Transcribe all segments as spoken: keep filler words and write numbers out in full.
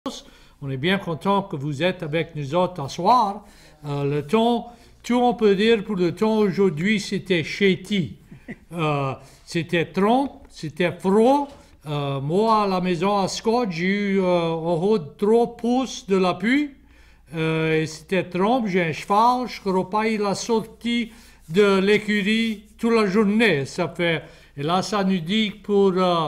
On est bien content que vous êtes avec nous autres ce soir. Euh, le ton, tout on peut dire pour le ton aujourd'hui, c'était shitty. Euh, c'était trompe, c'était froid. Euh, moi, à la maison à Scott, j'ai eu euh, en haut de trois pouces de la pluie. Euh, et c'était trompe, j'ai un cheval. Je crois pas il a sorti de l'écurie toute la journée. Ça fait, et là, ça nous dit que pour euh,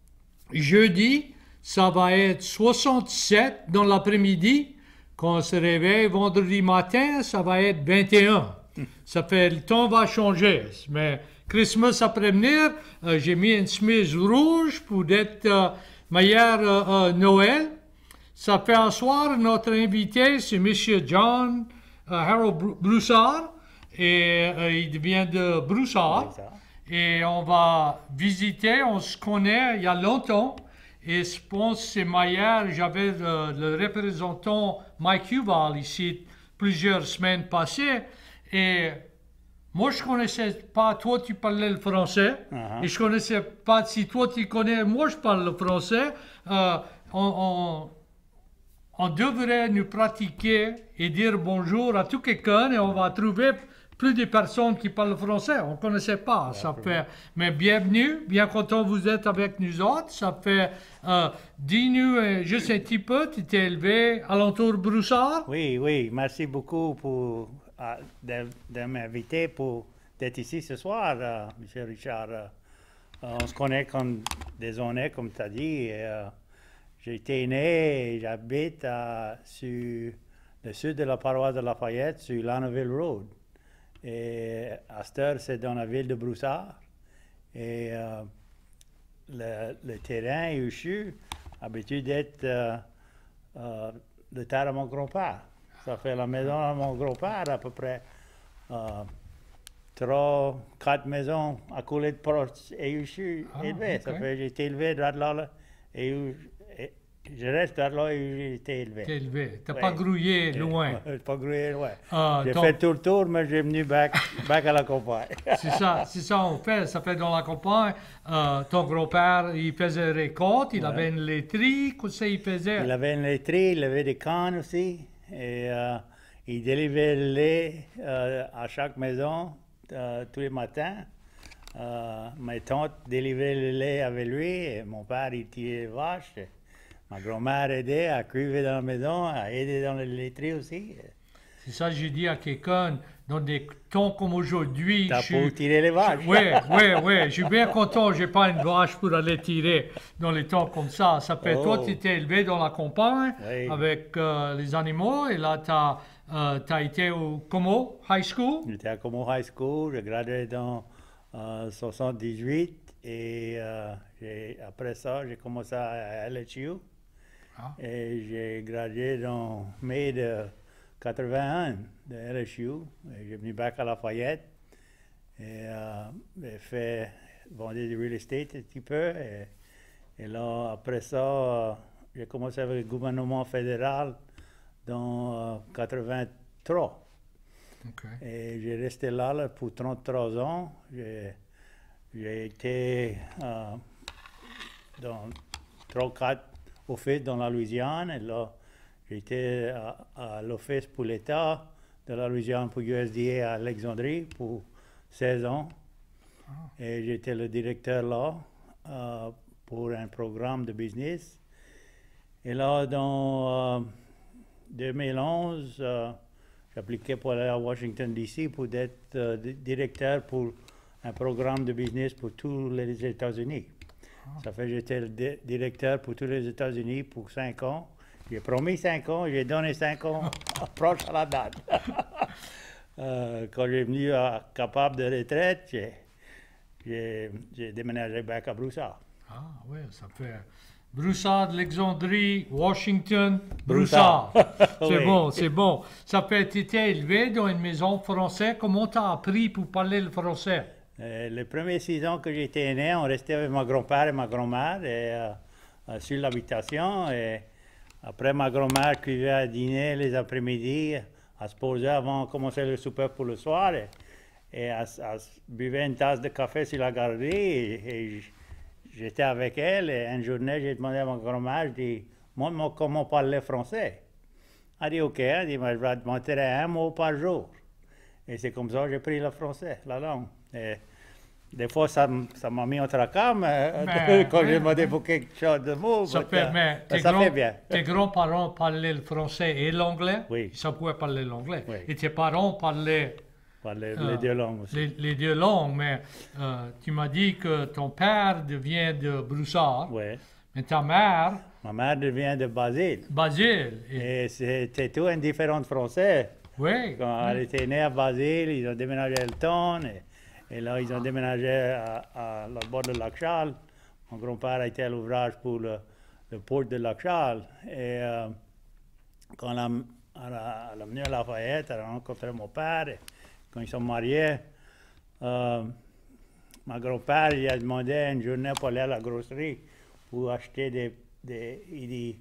jeudi, ça va être soixante-sept dans l'après-midi. Quand on se réveille vendredi matin, ça va être vingt et un. Ça fait, le temps va changer. Mais Christmas après-midi, euh, j'ai mis une chemise rouge pour être euh, meilleur euh, euh, Noël. Ça fait un soir, notre invité, c'est M. John euh, Harold Broussard. Et euh, il vient de Broussard. Et on va visiter, on se connaît il y a longtemps. Et je pense que c'est meilleur. J'avais le, le représentant Mike Huval ici plusieurs semaines passées. Et moi, je ne connaissais pas, toi, tu parlais le français. Uh-huh. Et je ne connaissais pas, si toi, tu connais, moi, je parle le français. Euh, on, on, on devrait nous pratiquer et dire bonjour à tout quelqu'un et on va trouver plus de personnes qui parlent français. On ne connaissait pas. Ça fait, mais bienvenue, bien content vous êtes avec nous autres. Ça fait, euh, dis-nous euh, juste un petit peu, tu t'es élevé à l'entour de Broussard? Oui, oui, merci beaucoup pour, euh, de, de m'inviter pour d'être ici ce soir, euh, M. Richard. Euh, on se connaît comme des années, comme tu as dit. Et, euh, j'ai été né et j'habite euh, sur le sud de la paroisse de Lafayette, sur Lanneville Road. Et à cette heure, c'est dans la ville de Broussard. Et euh, le, le terrain où je suis, habitué d'être euh, euh, le terre de mon grand-père. Ça fait la maison de mon grand-père, à peu près euh, trois, quatre maisons à couler de proche et où je suis ah, élevé. Okay. Ça fait j'ai été élevé de là, et où et je reste là où j'ai été élevé. T'es élevé. T'as ouais. pas grouillé loin. Ouais, pas grouillé loin. Ah, j'ai ton... fait tout le tour, mais j'ai venu back, back à la campagne. c'est ça, c'est ça on fait. Ça fait dans la campagne. Euh, ton grand-père, il faisait récolte, il ouais. avait une laiterie. Qu'est-ce qu'il faisait? Il avait une laiterie, il avait des cannes aussi. Et euh, il délivrait le lait euh, à chaque maison euh, tous les matins. Euh, ma tante délivrait le lait avec lui. Et mon père, il tirait les vaches. Ma grand-mère aidait à cuivre dans la maison, à aider dans la laiterie aussi. C'est ça que j'ai dit à quelqu'un, dans des temps comme aujourd'hui. T'as pour tirer les vaches. Oui, oui, oui. Je suis bien content, je n'ai pas une vache pour aller tirer dans les temps comme ça. Ça fait, oh. toi, tu t'es élevé dans la campagne oui. avec euh, les animaux et là, tu as euh, été au Como High School. J'étais à Como High School, j'ai gradué dans euh, soixante-dix-huit et euh, après ça, j'ai commencé à L H U. Ah. Et j'ai gradué en mai de quatre-vingt-un de L H U. J'ai venu back à Lafayette et euh, j'ai fait vendre du real estate un petit peu. Et, et là, après ça, euh, j'ai commencé avec le gouvernement fédéral dans euh, quatre-vingt-trois. Okay. Et j'ai resté là, là pour trente-trois ans. J'ai, j'ai été euh, dans trois quatre office dans la Louisiane. Et là, j'étais à, à l'office pour l'État de la Louisiane pour U S D A à Alexandrie pour seize ans. Oh. Et j'étais le directeur là euh, pour un programme de business. Et là, dans euh, deux mille onze, euh, j'appliquais pour aller à Washington, D C pour être euh, directeur pour un programme de business pour tous les États-Unis. Ça fait que j'étais le di- directeur pour tous les États-Unis pour cinq ans. J'ai promis cinq ans, j'ai donné cinq ans proche à la date. euh, quand j'ai venu à, capable de retraite, j'ai, j'ai, j'ai déménagé back à Broussard. Ah oui, ça fait Broussard, Alexandrie, Washington, Broussard. c'est oui. bon, c'est bon. Ça fait tu étais élevé dans une maison française. Comment tu as appris pour parler le français? Euh, les premiers six ans que j'étais né, on restait avec mon grand-père et ma grand-mère et, euh, euh, sur l'habitation. Et après, ma grand-mère cuisait à dîner les après-midi, à se poser avant de commencer le souper pour le soir. Et, et elle, elle buvait une tasse de café sur la galerie. Et, et j'étais avec elle. Et une journée, j'ai demandé à ma grand-mère, je dis, montre-moi comment parler français. Elle dit, OK, elle dit, je vais te montrer un mot par jour. Et c'est comme ça que j'ai pris le français, la langue. Et des fois, ça m- ça m'a mis en tracas, mais, Mais, quand oui, j'ai demandé oui. pour quelque chose de mots, Ça, mais, fait, euh, mais mais tes, ça grands, fait bien. tes grands-parents parlaient le français et l'anglais? Oui. Ça pouvait parler l'anglais. Oui. Et tes parents parlaient Parler euh, les deux langues aussi. les, les deux langues, mais euh, tu m'as dit que ton père vient de Broussard, Oui. mais ta mère, Ma mère vient de Basile. Basile. Et- Et c'était tout un différent de français. oui, Quand elle était née à Basile, ils ont déménagé à Elton. Et, et là, ils ont déménagé à, à la bord de Lac-Charles. Mon grand-père a été à l'ouvrage pour le, le port de Lac-Charles. Et euh, quand elle a, elle a- elle a venu à Lafayette, elle a rencontré mon père. Et quand ils sont mariés, euh, mon grand-père il a demandé une journée pour aller à la grosserie pour acheter des... des il dit,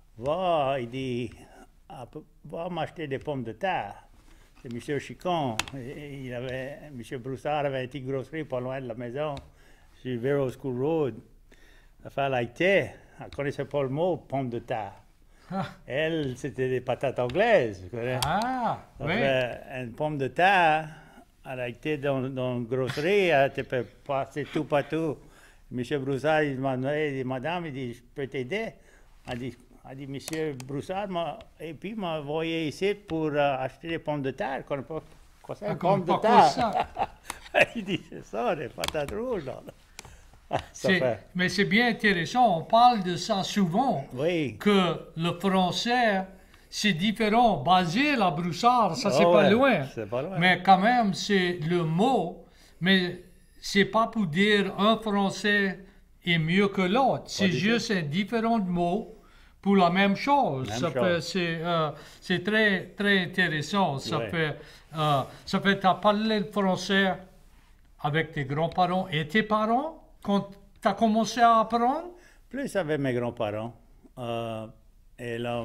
va, il dit, ah, va m'acheter des pommes de terre. C'est M. Chicon. Il avait, M. Broussard avait une petite grosserie pas loin de la maison, sur Vero School Road. La femme a été, elle ne connaissait pas le mot pomme de terre. Ah, Elle, c'était des patates anglaises. tu connais. ah, Ça oui. fait une pomme de terre, elle a été dans, dans une grosserie, elle te fait passer tout partout. M. Broussard, il m'a demandé, il dit, madame, il dit, je peux t'aider? Elle dit, elle dit, M. Broussard m'a, et puis m'a envoyé ici pour euh, acheter des pommes de terre. Je connais pas quoi c'est, Ah, une comme- pomme de pas quoi terre. ça. Il dit, c'est ça, des patates rouges. Là. Ça C'est- fait, mais c'est bien intéressant, on parle de ça souvent, oui. que le français, c'est différent. Basile à Broussard, ça, c'est Ah pas ouais, loin. c'est pas loin. Mais quand même, c'est le mot, mais c'est pas pour dire un français est mieux que l'autre. C'est du juste un différent de mots pour la même chose. Même ça chose. fait, c'est, euh, c'est très, très intéressant. Ça Ouais. fait, euh, ça fait, t'as parlé le français avec tes grands-parents et tes parents quand tu as commencé à apprendre? Plus avec mes grands-parents. Euh, et la,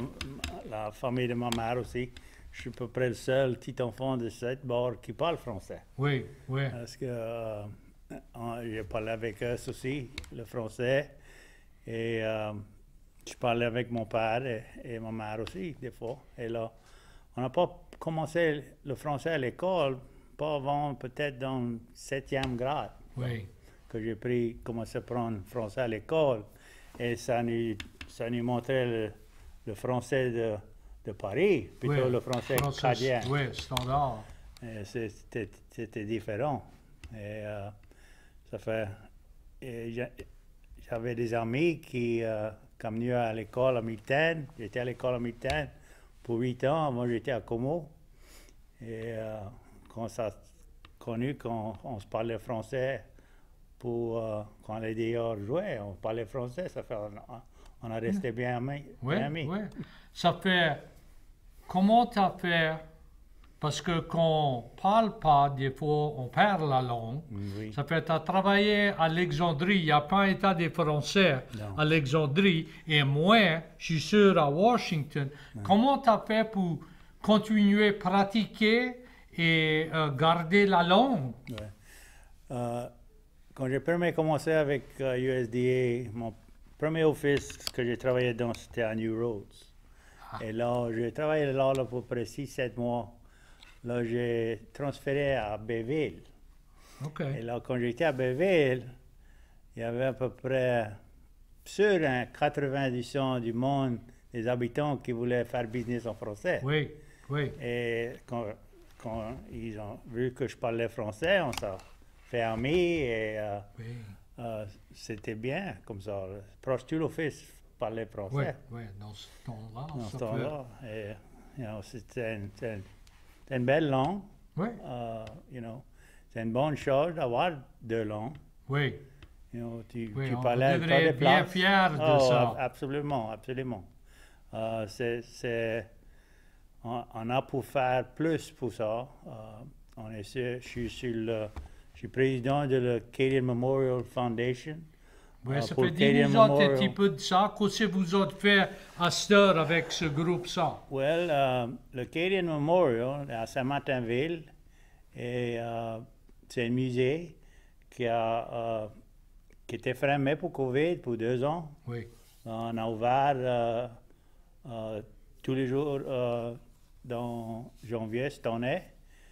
la famille de ma mère aussi. Je suis à peu près le seul petit enfant de cette bord qui parle français. Oui, oui. Parce que euh, on- j'ai parlé avec eux aussi, le français. Et euh, je parlais avec mon père et, et ma mère aussi, des fois. Et là, on n'a pas commencé le français à l'école, pas avant peut-être dans le septième grade Oui, que j'ai pris, commencé à prendre français à l'école. Et ça nous, ça nous montrait le, le français de, de Paris, plutôt oui. le français Français, canadien. Oui, standard. Et C'était c'était différent. Et euh, ça fait. et j'a- J'avais des amis qui, euh, comme nous à l'école à Milton, j'étais à l'école à Milton pour huit ans. Moi, j'étais à Como. Et euh, quand ça a connu qu'on on se parlait français pour euh, quand les dehors jouaient, on parlait français, ça fait on, a- on a resté bien amis. Oui, bien amis. oui. Ça fait. Comment tu as fait? Parce que quand on parle pas, des fois, on perd la langue. Oui. Ça fait, tu as travaillé à Alexandrie. Il n'y a pas un état des Français Non. à Alexandrie. Et moi, je suis sûr à Washington. Comment tu as fait pour continuer à pratiquer et euh, garder la langue? Ouais. Euh, quand j'ai premier commencé avec euh, U S D A, mon premier office que j'ai travaillé dans, c'était à New Roads. Et là, j'ai travaillé là, là pour près six sept mois. Là, j'ai transféré à Bayville. OK. Et là, quand j'étais à Bayville, il y avait à peu près sur un quatre-vingt-dix pour cent du monde, des habitants qui voulaient faire business en français. Oui, oui. Et quand, quand ils ont vu que je parlais français, on s'est fait amis et euh, Oui, euh, c'était bien comme ça. Proche tout l'office parlait oui, français oui. Dans ce temps-là. dans ce ça temps-là. Et you know, c'était une, c'était une- c'était une belle langue. fait- Oui, euh, you know. C'est une bonne chose d'avoir deux langues. oui. You know, tu, Oui, tu on parlais à devrait pas de être bien place. fiers de Oh, ça. ab- Absolument, absolument. Euh, c'est, c'est- on, on a pour faire plus pour ça. Euh, on est sur- je suis sur le, je suis président de la Canadian Memorial Foundation. Oui, euh, ça pour fait le dix Canadian minutes un Memorial. petit peu de ça. Qu'est-ce que vous avez fait à cette heure avec ce groupe ça? Well, euh, le Canadian Memorial à Saint-Martinville, et euh, c'est un musée qui a euh, qui était fermé pour Covid pour deux ans. Oui, On a ouvert euh, euh, tous les jours euh, dans janvier cette année.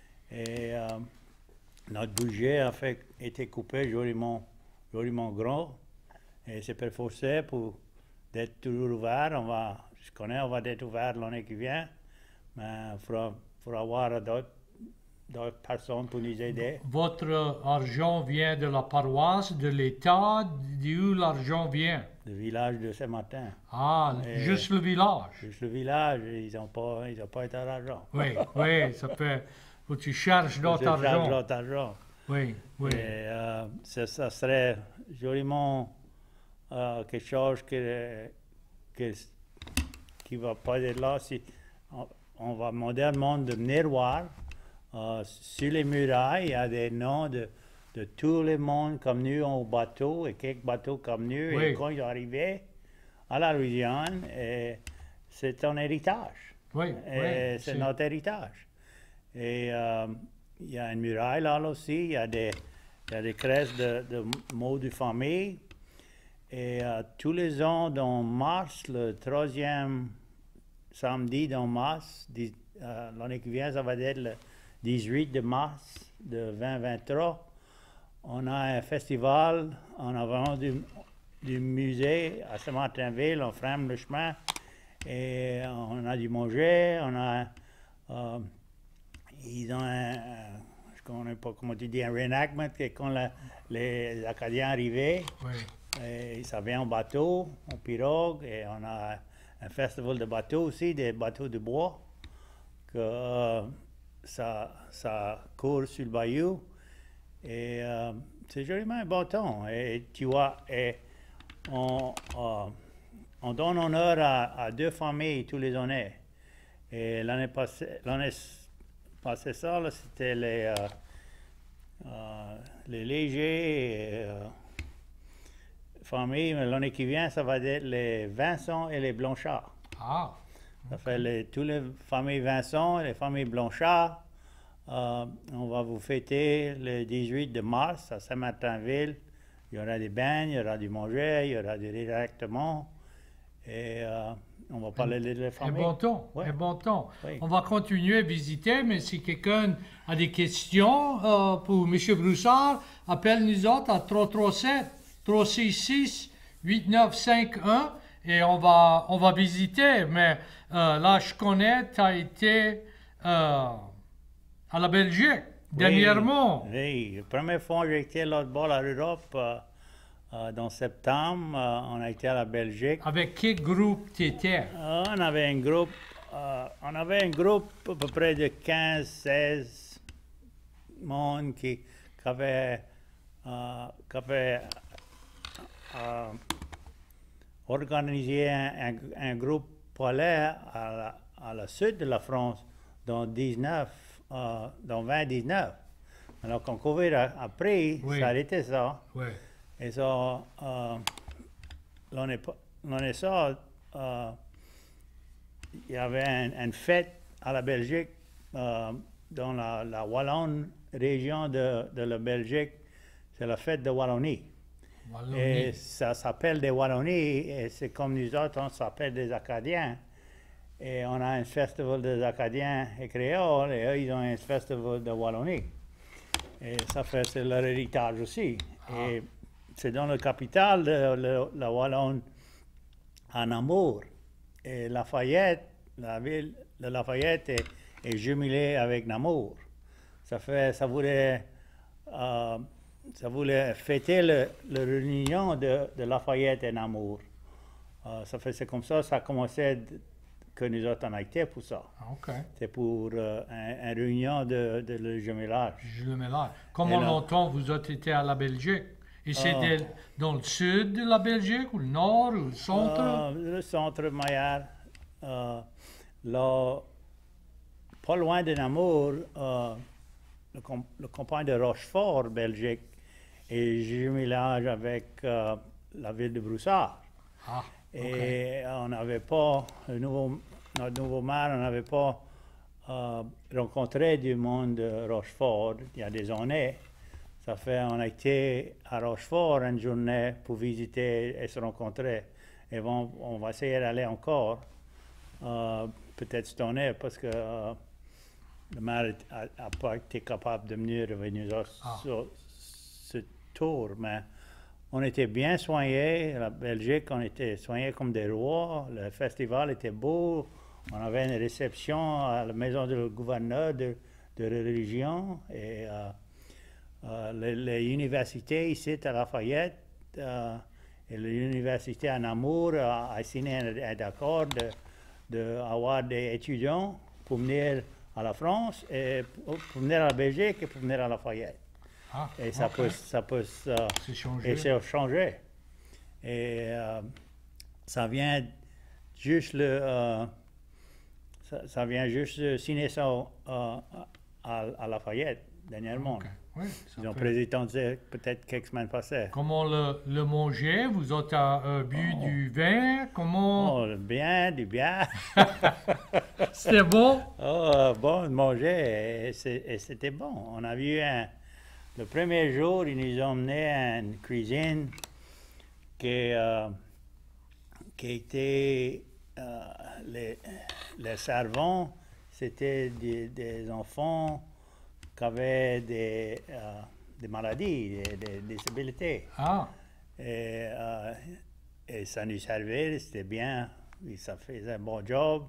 Et euh, notre budget a fait, été coupé joliment, joliment grand. Et c'est pour forcer pour d'être toujours ouvert. On va, je connais, on va être ouvert l'année qui vient. Mais il faudra, faudra avoir d'autres d'autres personnes pour nous aider. Votre argent vient de la paroisse, de l'État, d'où l'argent vient? Le village de Saint-Martin. Ah, Et juste le village. Juste le village, ils n'ont pas, ils ont pas été d'argent. Oui, oui, ça fait... Faut que tu cherches d'autres argent. d'autres argent. Oui, oui. Et euh, ça, ça serait joliment euh, quelque chose que, que, qui ne va pas être là. Si on, on va modernement de venir voir. Euh, sur les murailles, il y a des noms de, de tout le monde comme nous au bateau et quelques bateaux comme nous. Oui. Et quand ils sont arrivés à la Louisiane, c'est un héritage. Oui, Et oui. c'est notre héritage. Et euh, il y a une muraille là aussi, il y a des, il y a des crèches de, de mots de famille. Et euh, tous les ans, dans mars, le troisième samedi dans mars, euh, l'année qui vient, ça va être le dix-huit de mars de vingt vingt-trois, on a un festival en avant du, du musée à Saint-Martinville, on frame le chemin et on a du manger, on a, euh, ils ont un, je ne connais pas comment tu dis, un reenactment, que quand la, les Acadiens arrivaient, Oui. et ça vient en bateau, en pirogue, et on a un festival de bateaux aussi, des bateaux de bois, que euh, ça, ça court sur le bayou. Et euh, c'est joliment un bon temps. Et tu vois, et on, euh, on donne honneur à, à deux familles tous les années. Et l'année passée, l'année passée ça, là, c'était les, euh, euh, les légers et, euh, familles. Mais l'année qui vient, ça va être les Vincent et les Blanchard. Ah. Ça fait les, toutes les familles Vincent et les familles Blanchard. Euh, on va vous fêter le dix-huit de mars à Saint-Martinville. Il y aura des bains, il y aura du manger, il y aura des directement. Et euh, on va parler de la famille. Un bon temps, Ouais. un bon temps. Oui. On va continuer à visiter, mais si quelqu'un a des questions euh, pour M. Broussard, appelle-nous autres à trois trois sept, trois six six, huit neuf cinq un et on va, on va visiter. Mais euh, là, je connais, tu as été euh, à la Belgique dernièrement. Oui, la première fois que j'ai été l'autre bord à l'Europe, euh, euh, dans septembre, euh, on a été à la Belgique. Avec quel groupe tu étais? Euh, on avait un groupe, euh, on avait un groupe à peu près de quinze seize monde qui, qui avait, euh, qui avait euh, organisé un, un, un groupe pour aller à la, à la sud de la France dans dix-neuf, euh, dans vingt dix-neuf. Alors quand Covid a, a pris, Oui. ça a été ça. Oui. Et ça, euh, l'année l'année ça, euh, il y avait un- une fête à la Belgique, euh, dans la, la Wallonne région de, de la Belgique. C'est la fête de Wallonie. Wallonie. Et ça s'appelle des Wallonies, et c'est comme nous autres, on s'appelle des Acadiens. Et on a un festival des Acadiens et créoles, et eux, ils ont un festival de Wallonie. Et ça fait, c'est leur héritage aussi. Et c'est dans la capitale de le- la Wallonne, à Namur. Et Lafayette, la ville de Lafayette est, est jumelée avec Namur. Ça fait, ça voulait, euh, ça voulait fêter le, la réunion de, de Lafayette et Namur. Euh, ça fait, c'est comme ça, ça a commencé de- que nous autres en été pour ça. Ah, OK. C'est pour euh, un, un réunion de, de le jumelage. Je le mets là. Comment Et là- longtemps vous avez été à la Belgique? Et c'était dans le sud de la Belgique, ou le nord, ou le centre? Euh, le centre Maillard, euh, là, pas loin de Namur, euh, le, com- le campagne de Rochefort, Belgique, est jumelage avec euh, la ville de Broussard. Ah, OK. Et on n'avait pas, le nouveau, notre nouveau maire, on n'avait pas euh, rencontré du monde de Rochefort il y a des années. Ça fait, on a été à Rochefort une journée pour visiter et se rencontrer. Et on, on va essayer d'aller encore euh, peut-être cette année, parce que euh, le maire n'a pas été capable de venir revenir Ah. sur ce tour, mais on était bien soignés. La Belgique, on était soignés comme des rois. Le festival était beau. On avait une réception à la maison du gouverneur de, de religion. Et euh, euh, les, les universités ici à Lafayette euh, et l'université à Namur a, a signé un, un accord d'avoir de, des étudiants pour venir à la France, et pour, pour venir à la Belgique et pour venir à Lafayette. Ah, Et ça ok. peut, ça peut se- C'est changé. et c'est changé. Et euh, ça vient juste le, euh, ça, ça vient juste de signer ça euh, à, à Lafayette dernièrement. Ok. Oui, ça Ils ont fait- présenté peut-être quelques semaines passées. Comment le, le manger? Vous avez euh, bu Oh. du vin? Comment? Oh, bien, du bien. C'était bon? Oh, bon, de manger, et c'est- et c'était bon. On a vu un, le premier jour, ils nous ont emmené à une cuisine qui, euh, qui était, euh, les, les servants, c'était des, des enfants qui avaient des, euh, des maladies, des, des disabilités. Ah, Et, euh, et ça nous servait, c'était bien, et ça faisait un bon job.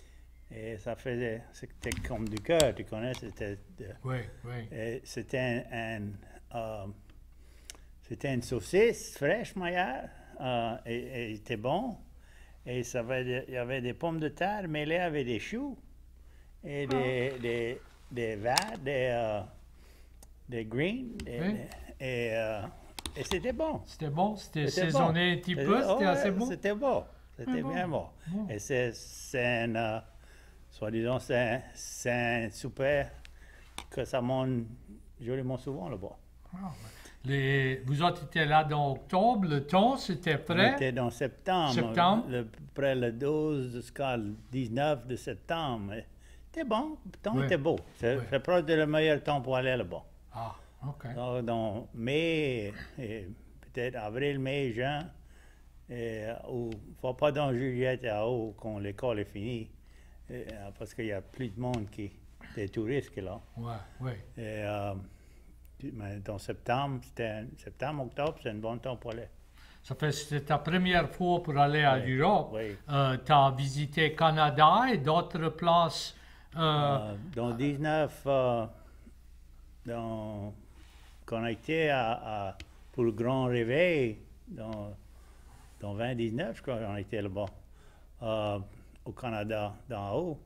Et ça faisait, c'était comme du cœur, tu connais, c'était, de- oui, oui. et c'était un, un, euh, c'était une saucisse fraîche, Maillard, euh, et, et il était bon. Et ça avait des- il y avait des pommes de terre mêlées avec des choux et des, des, des verts, des, euh, des greens, des- Oui. des- et, euh, et c'était bon. C'était bon? C'était C'était saisonné bon. un petit C'était- peu? oh, C'était assez ouais, bon? C'était bon. C'était bon. bien bon. Bon. Et c'est, c'est un, euh, soi-disant, c'est un, c'est un souper que ça mange joliment souvent là-bas. Ah, ouais. Les, vous autres étiez là dans octobre, le temps, c'était On prêt? était dans septembre. Septembre. Le, près le douze jusqu'à le dix-neuf de septembre. Et c'était bon. Le temps Oui. était beau. C'est, Oui. c'est proche de le meilleur temps pour aller là-bas. Ah, ok. Donc, dans mai, et peut-être avril, mai, juin, et, ou faut pas dans juillet et août quand l'école est finie, et, euh, parce qu'il y a plus de monde qui, des touristes qui est là. Ouais, oui. Et, euh, mais dans septembre, c'était un- septembre, octobre, c'est un bon temps pour aller. Ça fait c'était ta première fois pour aller à Oui, l'Europe. oui. Euh, tu as visité Canada et d'autres places. euh, Euh, dans dix-neuf, euh, dans, quand on a été à, à- pour le grand réveil, dans, dans vingt dix-neuf, je crois qu'on était là-bas, euh, au Canada, d'en haut.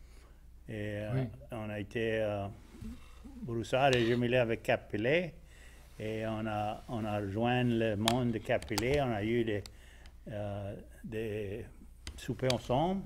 Et euh, Oui. on a été, euh, Broussard et jumelé avec Cap-Pilet, et on a, on a rejoint le monde de Cap-Pilet, on a eu des, euh, des soupers ensemble.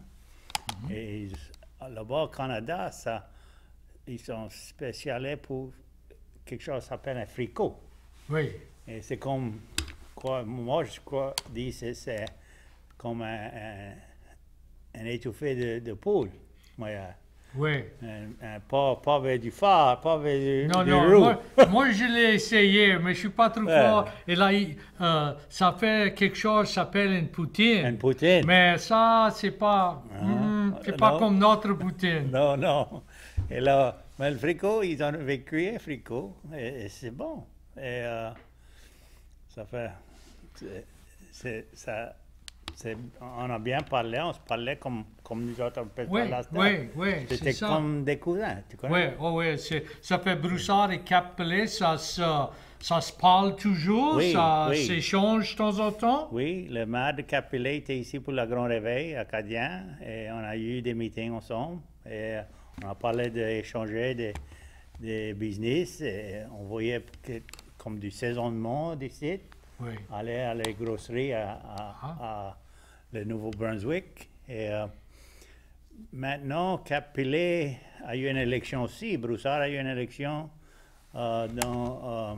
Et ils- là-bas au Canada, ça, ils sont spécialisés pour quelque chose qui s'appelle un fricot. oui, Et c'est comme, quoi, moi je crois, dis c'est, c'est comme un, un, un étouffé de, de poule. Moi, euh, oui. un, un- pas, pas avec du phare, pas avec du, Non, du non, roux. moi, moi, je l'ai essayé, mais je suis pas trop Ouais. fort. Et là, il- euh, ça fait quelque chose qui s'appelle une poutine. Une poutine. Mais ça, c'est pas, mm, c'est pas non. comme notre poutine. Non, non. Et là, mais le fricot, ils ont vécu un fricot, et, et c'est bon. Et euh, ça fait. c'est- c'est- ça, c'est- on a bien parlé, on se parlait comme, comme nous autres, on peut Oui, parler à cette oui, heure. oui, c'est C'était ça. comme des cousins, tu connais? Oui, oh, oui, c'est- ça fait Broussard et Cap-Pelé, ça se, ça se parle toujours, Oui, ça oui. s'échange de temps en temps. Oui, le maire de Capilé était ici pour le Grand Réveil acadien, et on a eu des meetings ensemble, et on a parlé d'échanger des, des business, et on voyait que, comme du saisonnement ici, Oui, aller à les grosseries à, à- Ah. à le Nouveau-Brunswick. Et euh, maintenant, Cap-Pilet a eu une élection aussi. Broussard a eu une élection euh, dans, euh,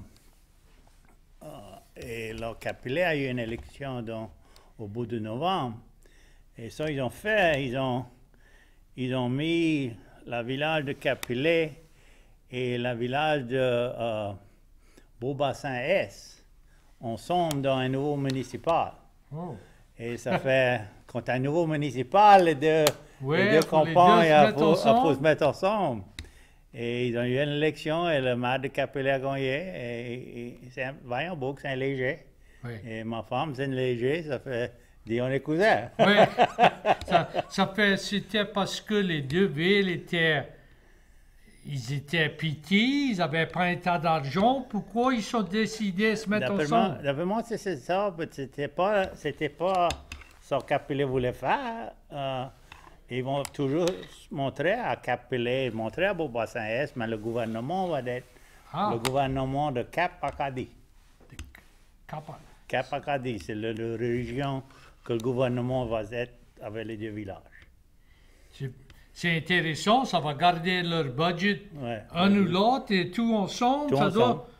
euh, et là, Cap-Pilet a eu une élection dans, au bout de novembre. Et ça, ils ont fait, ils ont, ils ont mis la village de Cap-Pilet et la village de euh, Beaubassin-Est ensemble dans un nouveau municipal. oh, Et ça fait, quand un nouveau municipal, les deux, Ouais, les deux faut les campagnes, deux se il mettre faut, ensemble. faut se mettre ensemble. Et ils ont eu une élection et le maire de Capella a gagné. Et, et c'est un vaillant beau, c'est un léger. Oui. Et ma femme, c'est une léger, ça fait, dit on est cousins. Oui. ça, ça fait, c'était parce que les deux villes étaient, ils étaient petits, ils n'avaient pas un tas d'argent. Pourquoi ils sont décidés de se mettre D'après moi, ensemble? d'après moi, c'est c'est ça, mais c'était pas, c'était pas ce que Capella voulait faire. Euh, ils vont toujours montrer à Capella, montrer à Beaubassin-Est, mais le gouvernement va être Ah, le gouvernement de Cap-Acadie. capable. Cap-Acadie, c'est la région que le gouvernement va être avec les deux villages. C'est c'est intéressant, ça va garder leur budget Ouais. un ou l'autre et tout ensemble. Tout ça ensemble. doit.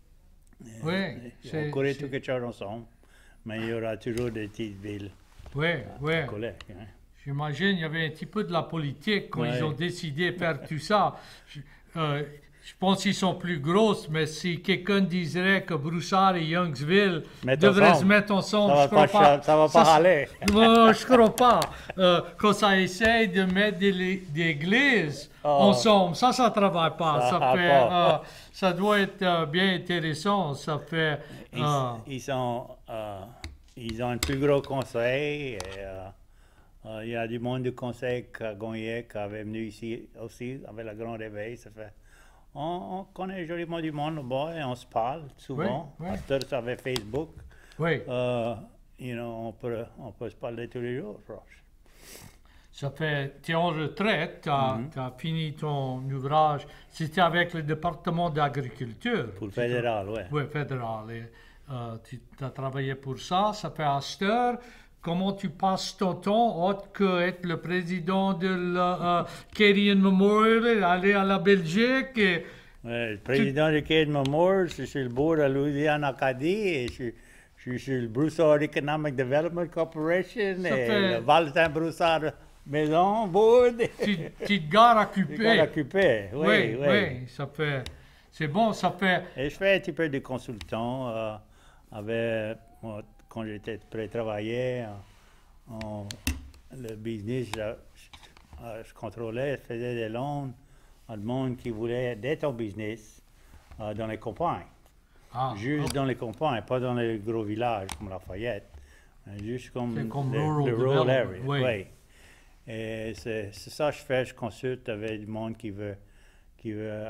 Oui, On courait tout quelque chose ensemble, mais il y aura toujours des petites villes oui, oui. collées. Hein. J'imagine il y avait un petit peu de la politique quand Ouais. ils ont décidé de faire tout ça. Je, euh, je pense qu'ils sont plus grosses, mais si quelqu'un dirait que Broussard et Youngsville Mettre devraient ensemble. se mettre ensemble, Ça je va crois pas, pas. cha- ça va pas Ça, aller. Non, je crois pas. Euh, quand ça essaye de mettre des, des églises Oh. ensemble, ça, ça travaille pas. Ça Ça, va fait, pas. euh, ça doit être euh, bien intéressant. Ça fait. Ils, euh, ils sont, euh, ils ont un plus gros conseil. et, euh, euh, il y a du monde du conseil qui a gagné, qui avait venu ici aussi avec le grand réveil. Ça fait, on, on connaît joliment du monde là-bas et on se parle souvent. Oui, oui. À cette heure, avec Facebook, oui, euh, you know, on, peut, on peut se parler tous les jours, proche. ça fait. Tu es en retraite, tu as, Mm-hmm. fini ton ouvrage. C'était avec le département d'agriculture. Pour le fédéral, oui. Oui, fédéral. Et, euh, tu as travaillé pour ça. Ça fait à cette heure. Comment tu passes ton temps autre que être le président de la euh, Canadian Memorial, aller à la Belgique et, Ouais, le président du Quai de Memorial, je suis le board de Louisiane Acadie et je, suis- je suis sur le Broussard Economic Development Corporation Ça et fait- le Valtin Broussard Maison Board. tu, tu te gares Je occupé. suis occupé, oui, oui, oui. oui, ça fait. C'est bon, ça fait. Et je fais un petit peu de consultant euh, avec, moi, quand j'étais prêt à travailler, euh, on- le business, je, je- je contrôlais, je faisais des loans à le monde qui voulait d'être en business euh, dans les campagnes. Ah, Juste dans les campagnes, pas dans les gros villages comme Lafayette. euh, Juste comme, C'est comme les- rural les rural development, areas. oui. Oui. Et c'est c'est ça que je fais. Je consulte avec du monde qui veut, qui veut euh,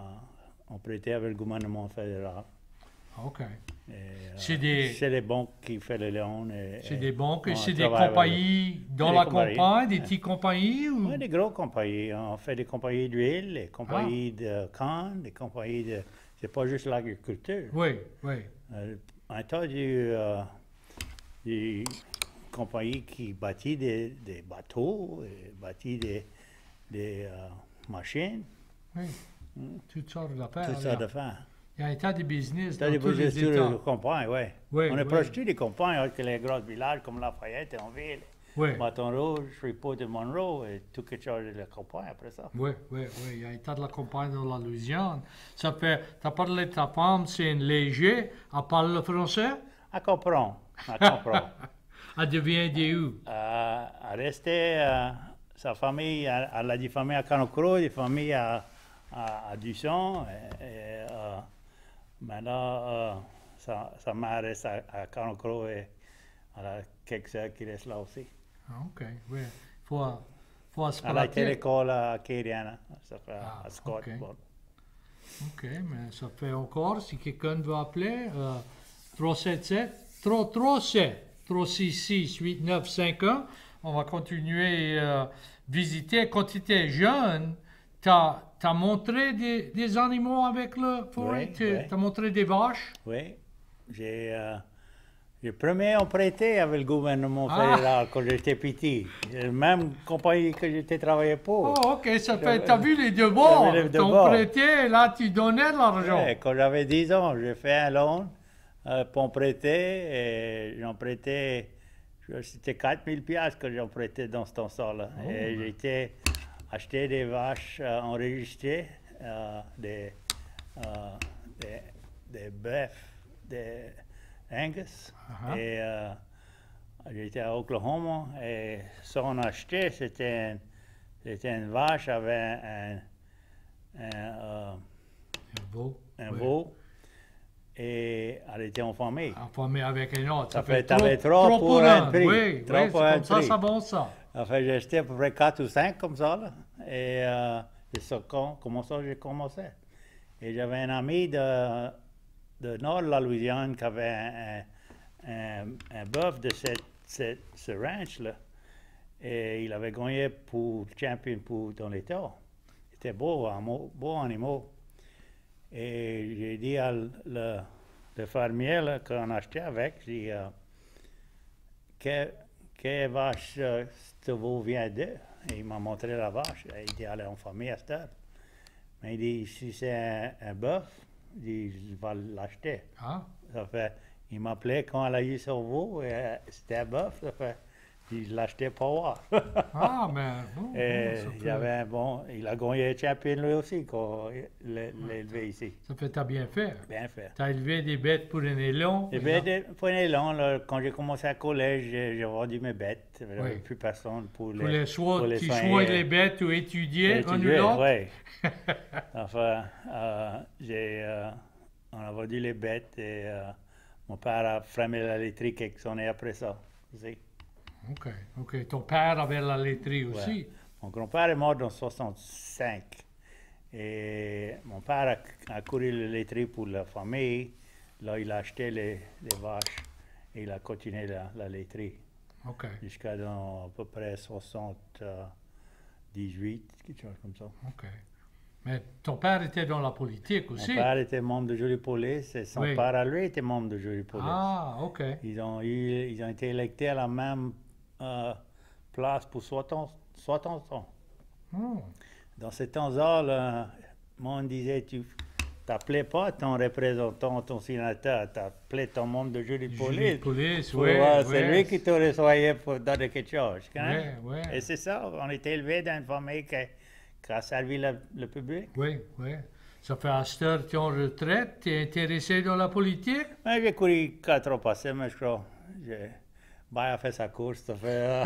en prêter avec le gouvernement fédéral. OK. Et, euh, C'est des- c'est les banques qui font les loans. et- C'est et des banques, et on c'est des travaille avec compagnies dans des la compagnies. campagne, des Ouais. petites compagnies ou. Oui, des grosses compagnies. On fait des compagnies d'huile, des compagnies de canne, des compagnies de... C'est pas juste l'agriculture. Oui, oui. Euh, un tas de euh, des compagnies qui bâtissent des, des bateaux, et bâtissent des, des euh, machines, Oui. Toutes sortes d'affaires. tout il y ça a- de faire. Il y a un tas de business Ça dans tous dépend les juste sur États. les campagnes, oui. Oui, On est oui. proche tous des campagnes, alors que les gros villages comme Lafayette et en ville. Oui, Bâton Rouge, Shreveport et Monroe, et tout quelque chose de la campagne après ça. oui, oui, oui. Il y a un tas de la campagne dans la Louisiane. Ça fait. Tu as parlé de ta femme, c'est une léger. Elle parle le français? Elle comprend, elle comprend. Elle devient de où? Euh, elle restait, euh, sa famille, elle, elle a des familles à Canocro, des familles à, à, à Dusson. Et, et, euh, maintenant, euh, sa, sa mère reste à, à Canocro et elle a quelques sœurs qui restent là aussi. Ah, OK, oui. Faut, faut se Elle a été à pratiquer. l'école à Acadiana, ça fait Ah, à Scott. ok. Bon. OK, mais ça fait encore, si quelqu'un veut appeler, euh, trois sept sept, trois trois sept, trois six six, huit neuf cinq un. On va continuer à visiter. Quand tu étais jeune, tu as montré des, des animaux avec le forêt? Oui, Tu oui. as montré des vaches? Oui, j'ai euh, j'ai premier emprunté avec le gouvernement Ah. fédéral quand j'étais petit. La même compagnie que j'étais travaillé pour. Oh, OK, ça fait, J'avais- tu as vu les deux bords. j'avais les deux Tu as bords. prêté, là, tu donnais de l'argent. Ouais, quand j'avais dix ans, j'ai fait un loan euh, pour emprunter et j'en prêtais, je- c'était quatre mille piastres que j'en prêtais dans ce temps-là. Oh. Et j'ai été acheter des vaches euh, enregistrées, euh, des, euh, des, des bœufs, des Angus. Uh-huh. Et euh, j'étais à Oklahoma et ce qu'on achetait, c'était une, c'était une vache avec un, un, euh, Un veau. un ouais. veau et elle était en famille. En famille avec un autre. Ça Ça, fait- fait t'avais trop, trois trop pour pour un un. prix. Oui, Trois oui, pour c'est un comme ça, prix. c'est bon ça. Enfin, j'ai acheté à peu près quatre ou cinq comme ça, là. Et euh, c'est ça, com- comment ça j'ai commencé. Et j'avais un ami de, de nord de la Louisiane qui avait un, un, un, un bœuf de cette, cette, ce ranch-là. Et il avait gagné pour champion pour dans l'État. C'était beau, un beau, beau animal. Et j'ai dit à le, le fermier là, qu'on achetait avec, j'ai dit, euh, que, quelle vache euh, ce veau vient de? Et il m'a montré la vache. Il dit, elle est en famille à cette heure. Mais il dit, si c'est un, un bœuf, il dit, il va l'acheter. Ah, Ça fait, il m'appelait quand elle a eu son veau, et euh, c'était un bœuf, ça fait, il l'achetait pas voir. ah mais bon, bon, Et ça, il fait, avait un bon, il a gagné le champion lui aussi quand il l'a l'a élevé ici. ça fait t'as bien fait. Bien fait. T'as élevé des bêtes pour un élan. Et bien, de- pour un élan, là, quand j'ai commencé à collège, j'ai j'ai vendu mes bêtes. Il n'y avait Oui. plus personne pour les, Pour les choix, pour les tu soigner. choisis les bêtes ou étudier un ou Étudier, l'autre. oui. Enfin, euh, j'ai, euh, on a vendu les bêtes et euh, mon père a fermé l'électrique quelques années après ça. aussi. OK, OK. Ton père avait la laiterie aussi. Ouais. Mon grand-père est mort en soixante-cinq. Et mon père a, a couru le laiterie pour la famille. Là, il a acheté les, les vaches et il a continué la, la laiterie OK, jusqu'à dans à peu près soixante-dix-huit, quelque chose comme ça. OK. Mais ton père était dans la politique Mon aussi. père était membre de Jury Police et son Oui. père à lui était membre de Jury Police. Ah, OK. Ils, ont eu, ils ont été électés à la même euh, place pour soixante ans. Hmm. Dans ces temps-là, le monde disait, tu n'appelais pas ton représentant, ton sénateur, tu appelais ton membre de jury de Jury police. de police, Pour oui. voir, oui. c'est lui qui t'aurait soigné pour donner quelque chose. tu connais? Oui, oui. Et c'est ça, on était élevé dans une famille qui, qui a servi le, le public. Oui, oui. Ça fait à cette heure tu es en retraite, tu es intéressé dans la politique? Mais j'ai couru quatre ans passés, mais je crois. J'ai Baye a fait sa course, ça fait.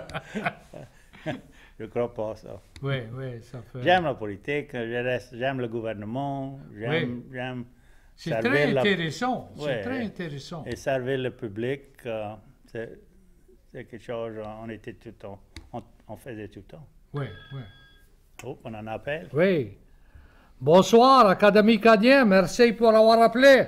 Je crois pas ça. Oui, oui, ça fait. J'aime la politique, je reste- j'aime le gouvernement, j'aime Oui. j'aime C'est servir très la- intéressant. Ouais, C'est très ouais. intéressant. et servir le public. euh, c'est c'est quelque chose, on était tout le temps, on, on faisait tout le temps. Oui, oui. Oh, on en appelle. Oui. Bonsoir, Académie Cadien. Merci pour avoir appelé.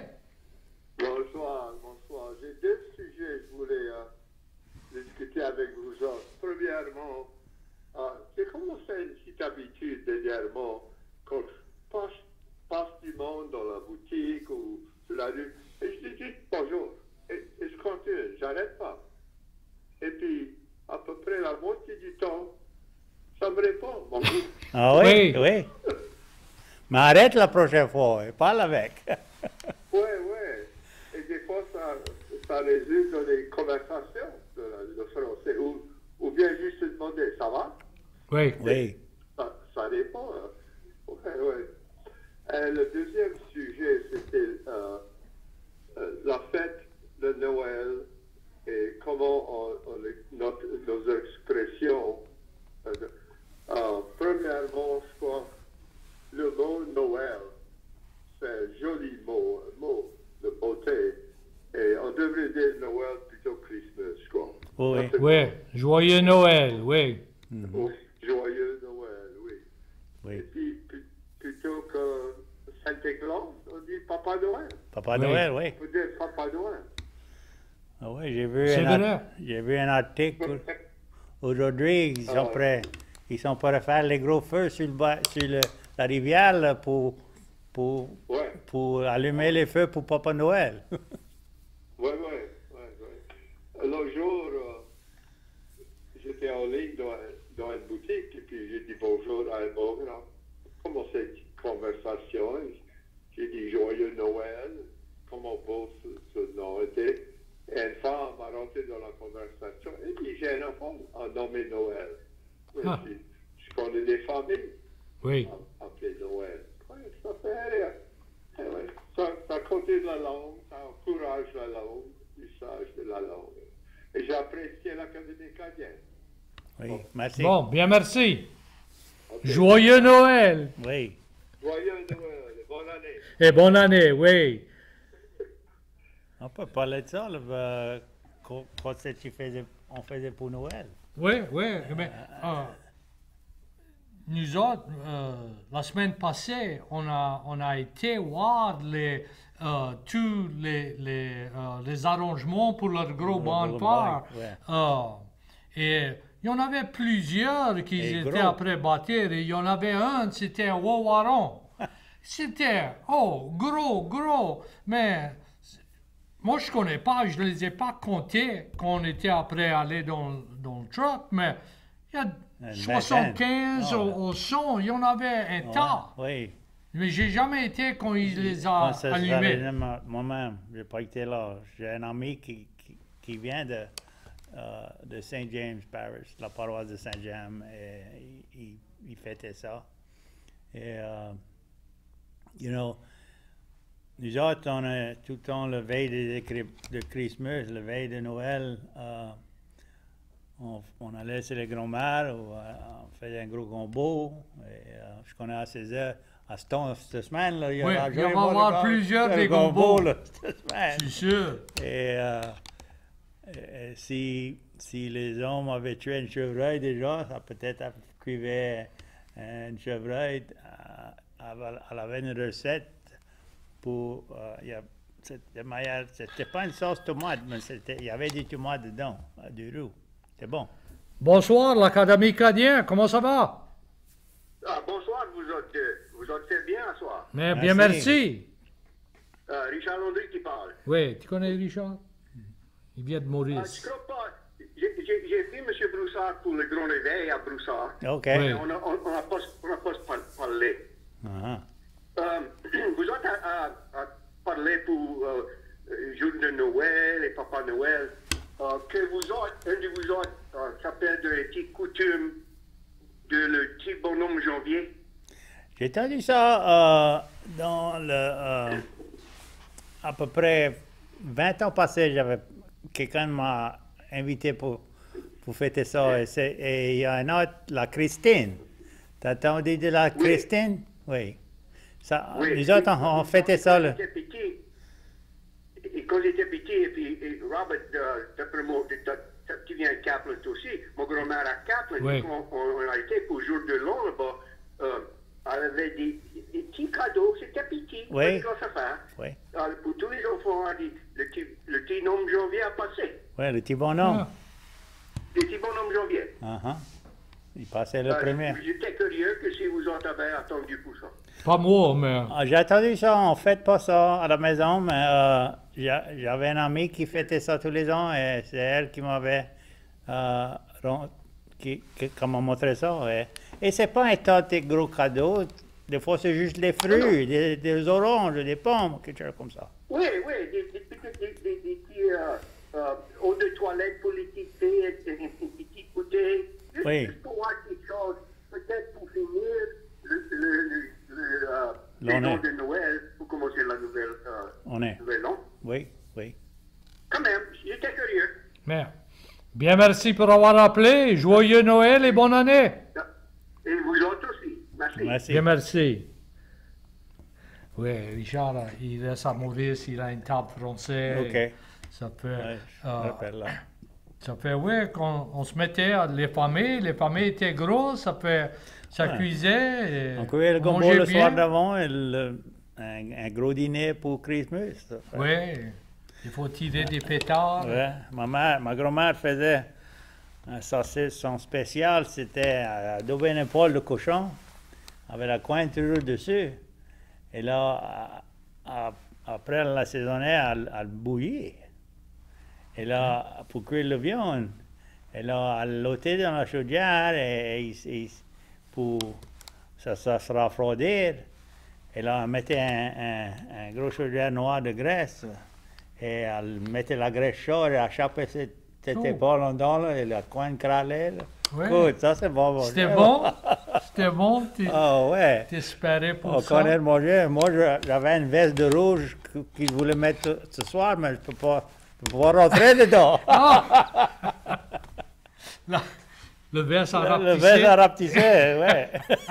Bonsoir, bonsoir. J'ai deux sujets que je voulais euh, discuter avec vous autres. Premièrement, euh, j'ai commencé une petite habitude dernièrement, quand je passe, passe du monde dans la boutique ou sur la rue, et je dis juste bonjour. Et, et je continue, j'arrête pas. Et puis, à peu près la moitié du temps, ça me répond. Bonjour. Ah oui, Oui. oui. Mais arrête la prochaine fois, et parle avec. Ouais, ouais. Et des fois, ça, ça résulte dans des conversations de, de français. Ou, ou bien juste se demander, ça va? Oui. Oui. Ça, ça dépend. Hein. Ouais, ouais. Euh, le deuxième sujet, c'était euh, euh, la fête de Noël et comment on, on- notre, nos expressions. Euh, euh, premièrement, je crois, le mot Noël, c'est un joli mot, un mot de beauté. Et on devrait dire Noël plutôt Christmas, je crois. Oui. Ça, c'est- Oui. Joyeux Noël, oui. Oui, joyeux Noël, oui. Et Oui. puis, pu- plutôt que Santa Claus, on dit Papa Noël. Papa Oui. Noël, oui. On peut dire Papa Noël. Ah oui, j'ai vu, C'est un vrai. art- j'ai vu un article aujourd'hui, ils sont Ah. prêts, ils sont prêts à faire les gros feux sur, le, ba- sur le- la rivière là, pour, pour, Ouais, pour allumer les feux pour Papa Noël. ouais, ouais, ouais, ouais. L'autre jour, euh, j'étais en ligne dans, dans une boutique et puis j'ai dit bonjour à un bon grand. Comment c'est une conversation? J'ai dit joyeux Noël, comment beau ce, ce nom était. Et une femme m'a rentré dans la conversation et puis j'ai un enfant à nommer Noël. Oui, Ah. je, je connais des familles Oui. appelées Noël. Ouais, ça fait rien. Eh ouais, ça, ça continue la langue, ça encourage la langue, l'usage de la langue. Et j'ai apprécié l'Académie acadienne. Oui, merci. Bon, bien merci. Ok. Joyeux Noël Oui. Joyeux Noël et bonne année. et bonne année, oui. On peut parler de ça, là, euh, qu'au- quand c'est que tu faisais, on faisait pour Noël. Oui, oui. Mais, euh, nous autres, euh, la semaine passée, on a, on a été voir les, euh, tous les, les, euh, les arrangements pour leur gros Le bonfire. bonfire, ouais. Euh, et il y en avait plusieurs qui Et étaient gros. après bâtir. Et il y en avait un, c'était un Wawaron. C'était, oh, gros, gros. Mais moi, je connais pas, je ne les ai pas comptés quand on était après aller dans, dans le truck, mais il y a Une soixante-quinze vingtaine. au, au son, il y en avait un tas. Oui. Mais j'ai jamais été quand il les a Quand ça se allumés. allumait, moi- moi-même, je n'ai pas été là. J'ai un ami qui, qui, qui vient de, euh, de Saint James Parish, la paroisse de Saint James, et il, il, il fêtait ça. Et, euh, you know, nous autres, on a tout le temps le veille de, de, de Christmas, le veille de Noël, euh, on, on allait chez les grands-mères, ou, euh, on faisait un gros combo, et euh, je connais assez heures. À ce temps, cette semaine, là, il y Oui, aura il y en va jamais avoir de gars- plusieurs de des gombos, gombos. là, cette semaine. Je suis sûr. Et, euh, et si, si les hommes avaient tué une chevreuil déjà, ça peut-être cuivait une chevreuil, euh, elle avait une recette pour... Euh, il y a- c'était meilleur- c'était pas une sauce tomate, mais c'était- il y avait des tomates dedans, euh, du roux. C'est bon. Bonsoir, l'Académie acadienne, comment ça va? Ah, bonsoir, vous autres deux. Vous autres faites bien ce soir. Mais bien Merci. merci. Euh, Richard Landry qui parle. Oui, tu connais Richard? Il vient de Ah, Maurice. je crois pas. J'ai j'ai- j'ai vu M. Broussard pour le grand réveil à Broussard. OK. Oui. Mais on n'a on, on a pas, on a pas par- parlé. Uh-huh. Euh, vous autres a, a- a parlé pour euh, euh, jour de Noël et Papa Noël. Euh, que vous autres, un de vous autres, euh, s'appelle de les petites coutumes de le petit bonhomme janvier. J'ai entendu ça euh, dans le... euh, à peu près vingt ans passés, j'avais... Quelqu'un m'a invité pour, pour fêter ça. Et c'est- et il y a un autre, la Christine. T'as entendu de la Christine? Oui. Ça, Oui. nous autres, on, on fêtait ça, Quand là. j'étais petit, et quand j'étais petit, et puis et Robert, euh, d'après moi, de- de- de- qui vient à Kaplan aussi, mon grand-mère à Kaplan, Oui. quand on, on a été pour le jour de l'an là-bas, euh, elle avait des, des petits cadeaux, c'était petit, Oui. pas de grosse affaire. Oui. Euh, pour tous les enfants, elle dit, le petit, le petit nom janvier a passé. Oui, le petit bonhomme. Ah. Le petit bonhomme janvier. Uh-huh. Il passait le Euh, premier. J'étais curieux que si vous en avez attendu pour ça. Pas moi, mais... Ah, j'ai entendu ça, on ne fête pas ça à la maison, mais euh, j'a- j'avais un ami qui fêtait ça tous les ans et c'est elle qui m'avait euh, ron- qui, qui, qui m'a montré ça. Et, et c'est pas un tas de gros cadeaux, des fois c'est juste des fruits, des, des oranges, des pommes, quelque chose comme ça. Oui, oui, des, des, des, des, des, des petits euh, euh, eau de toilette pour les petites filles, des, des, des petites bouteilles. Juste, Oui. juste pour voir quelque chose. Peut-être pour finir le, le, le, le euh, L'année. saison de Noël, pour commencer la nouvelle, euh, On est. nouvelle an. Oui, oui. Quand même, j'étais curieux. mais bien merci pour avoir appelé. Joyeux Noël et bonne année. Et vous autres aussi. Merci. Merci. Bien merci. Oui, Richard, il reste à Maurice, il a une table française. OK. Ça peut... Ouais, je euh, me rappelle là. Ça fait, oui, quand on se mettait, à- les familles, les familles étaient grosses, ça fait, ça Ouais. cuisait. et On cueillait le on gombo mangeait le soir bien. d'avant et le- un, un gros dîner pour Christmas. ça fait- Oui, il faut tirer des pétards. Ouais, ma mère, ma grand-mère faisait un saucisse son spécial, c'était à adober une épaule de cochon, avec la coin toujours dessus. Et là, à- à- après, elle l'assaisonnait à, à le bouillir. Et là, pour cuire le viande, et là, elle l'ôtait dans la chaudière et, et- et pour ça, ça se refroidir. Et là, elle mettait un, un, un gros chaudière noir de graisse. Et elle mettait la graisse chaude et elle chapait cette, cette Oh. épaule en dedans, là, et la coin crâlée. Là. Ouais. Écoute, ça c'est bon. bon. C'était bon? C'était bon? Tu Ah ouais. t'espérais pour On ça? connaît le manger. Moi, je- j'avais une veste de rouge que- qu'il voulait mettre ce soir, mais je ne peux pas, Pour rentrer dedans. Ah! La- le verre s'en Le rapetissait. verre à rapetisser, ouais.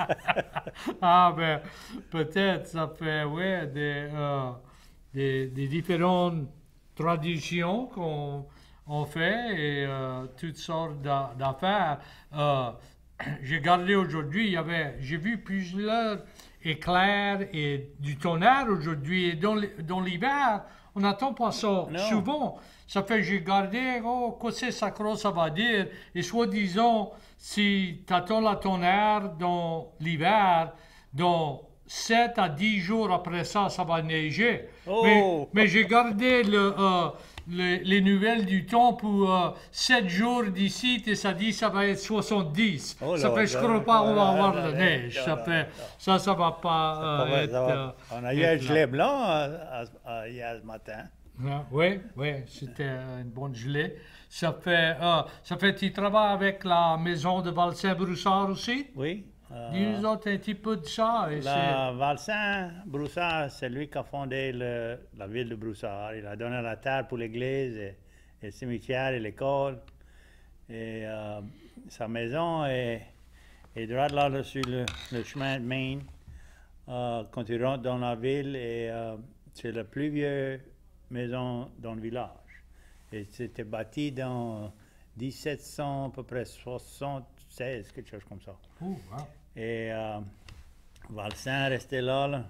Ah, ben, peut-être, ça fait, ouais, des, euh, des, des différentes traditions qu'on on fait et euh, toutes sortes d'a- d'affaires. Euh, j'ai gardé aujourd'hui, il y avait, j'ai vu plusieurs éclairs et du tonnerre aujourd'hui. Et dans, l- dans l'hiver, on n'attend pas ça Non. souvent. Ça fait, j'ai gardé, oh, qu'est-ce que ça, croit, ça va dire? Et soi-disant, si tu attends la tonnerre dans l'hiver, dans sept à dix jours après ça, ça va neiger. Oh! Mais, mais j'ai gardé le, euh, les, les nouvelles du temps pour euh, sept jours d'ici et ça dit ça va être soixante-dix. Oh ça là, fait, je là, crois pas qu'on va là, avoir là, la là, neige. là, Ça là, fait, là. ça, ça va pas Ça euh, va, être, ça va. euh, On a eu être un là. gilet blanc à- à- à- hier ce matin. Ah, oui, oui, c'était une bonne gelée. Ça fait, euh, ça fait, tu travailles avec la maison de Valsin-Broussard aussi? Oui. euh, Dis-nous autres un petit peu de ça. Et la Valsin-Broussard, c'est lui qui a fondé le- la ville de Broussard. Il a donné la terre pour l'église, et, et le cimetière et l'école. Et euh, sa maison est, est droit là, là, sur le, le chemin de Maine. Euh, quand tu rentres dans la ville, et euh, c'est la plus vieille maison dans le village. Et c'était bâti dans dix-sept cents, à peu près soixante-seize, quelque chose comme ça. c'est- Ouh, wow. Et euh, Valsin restait là. Là,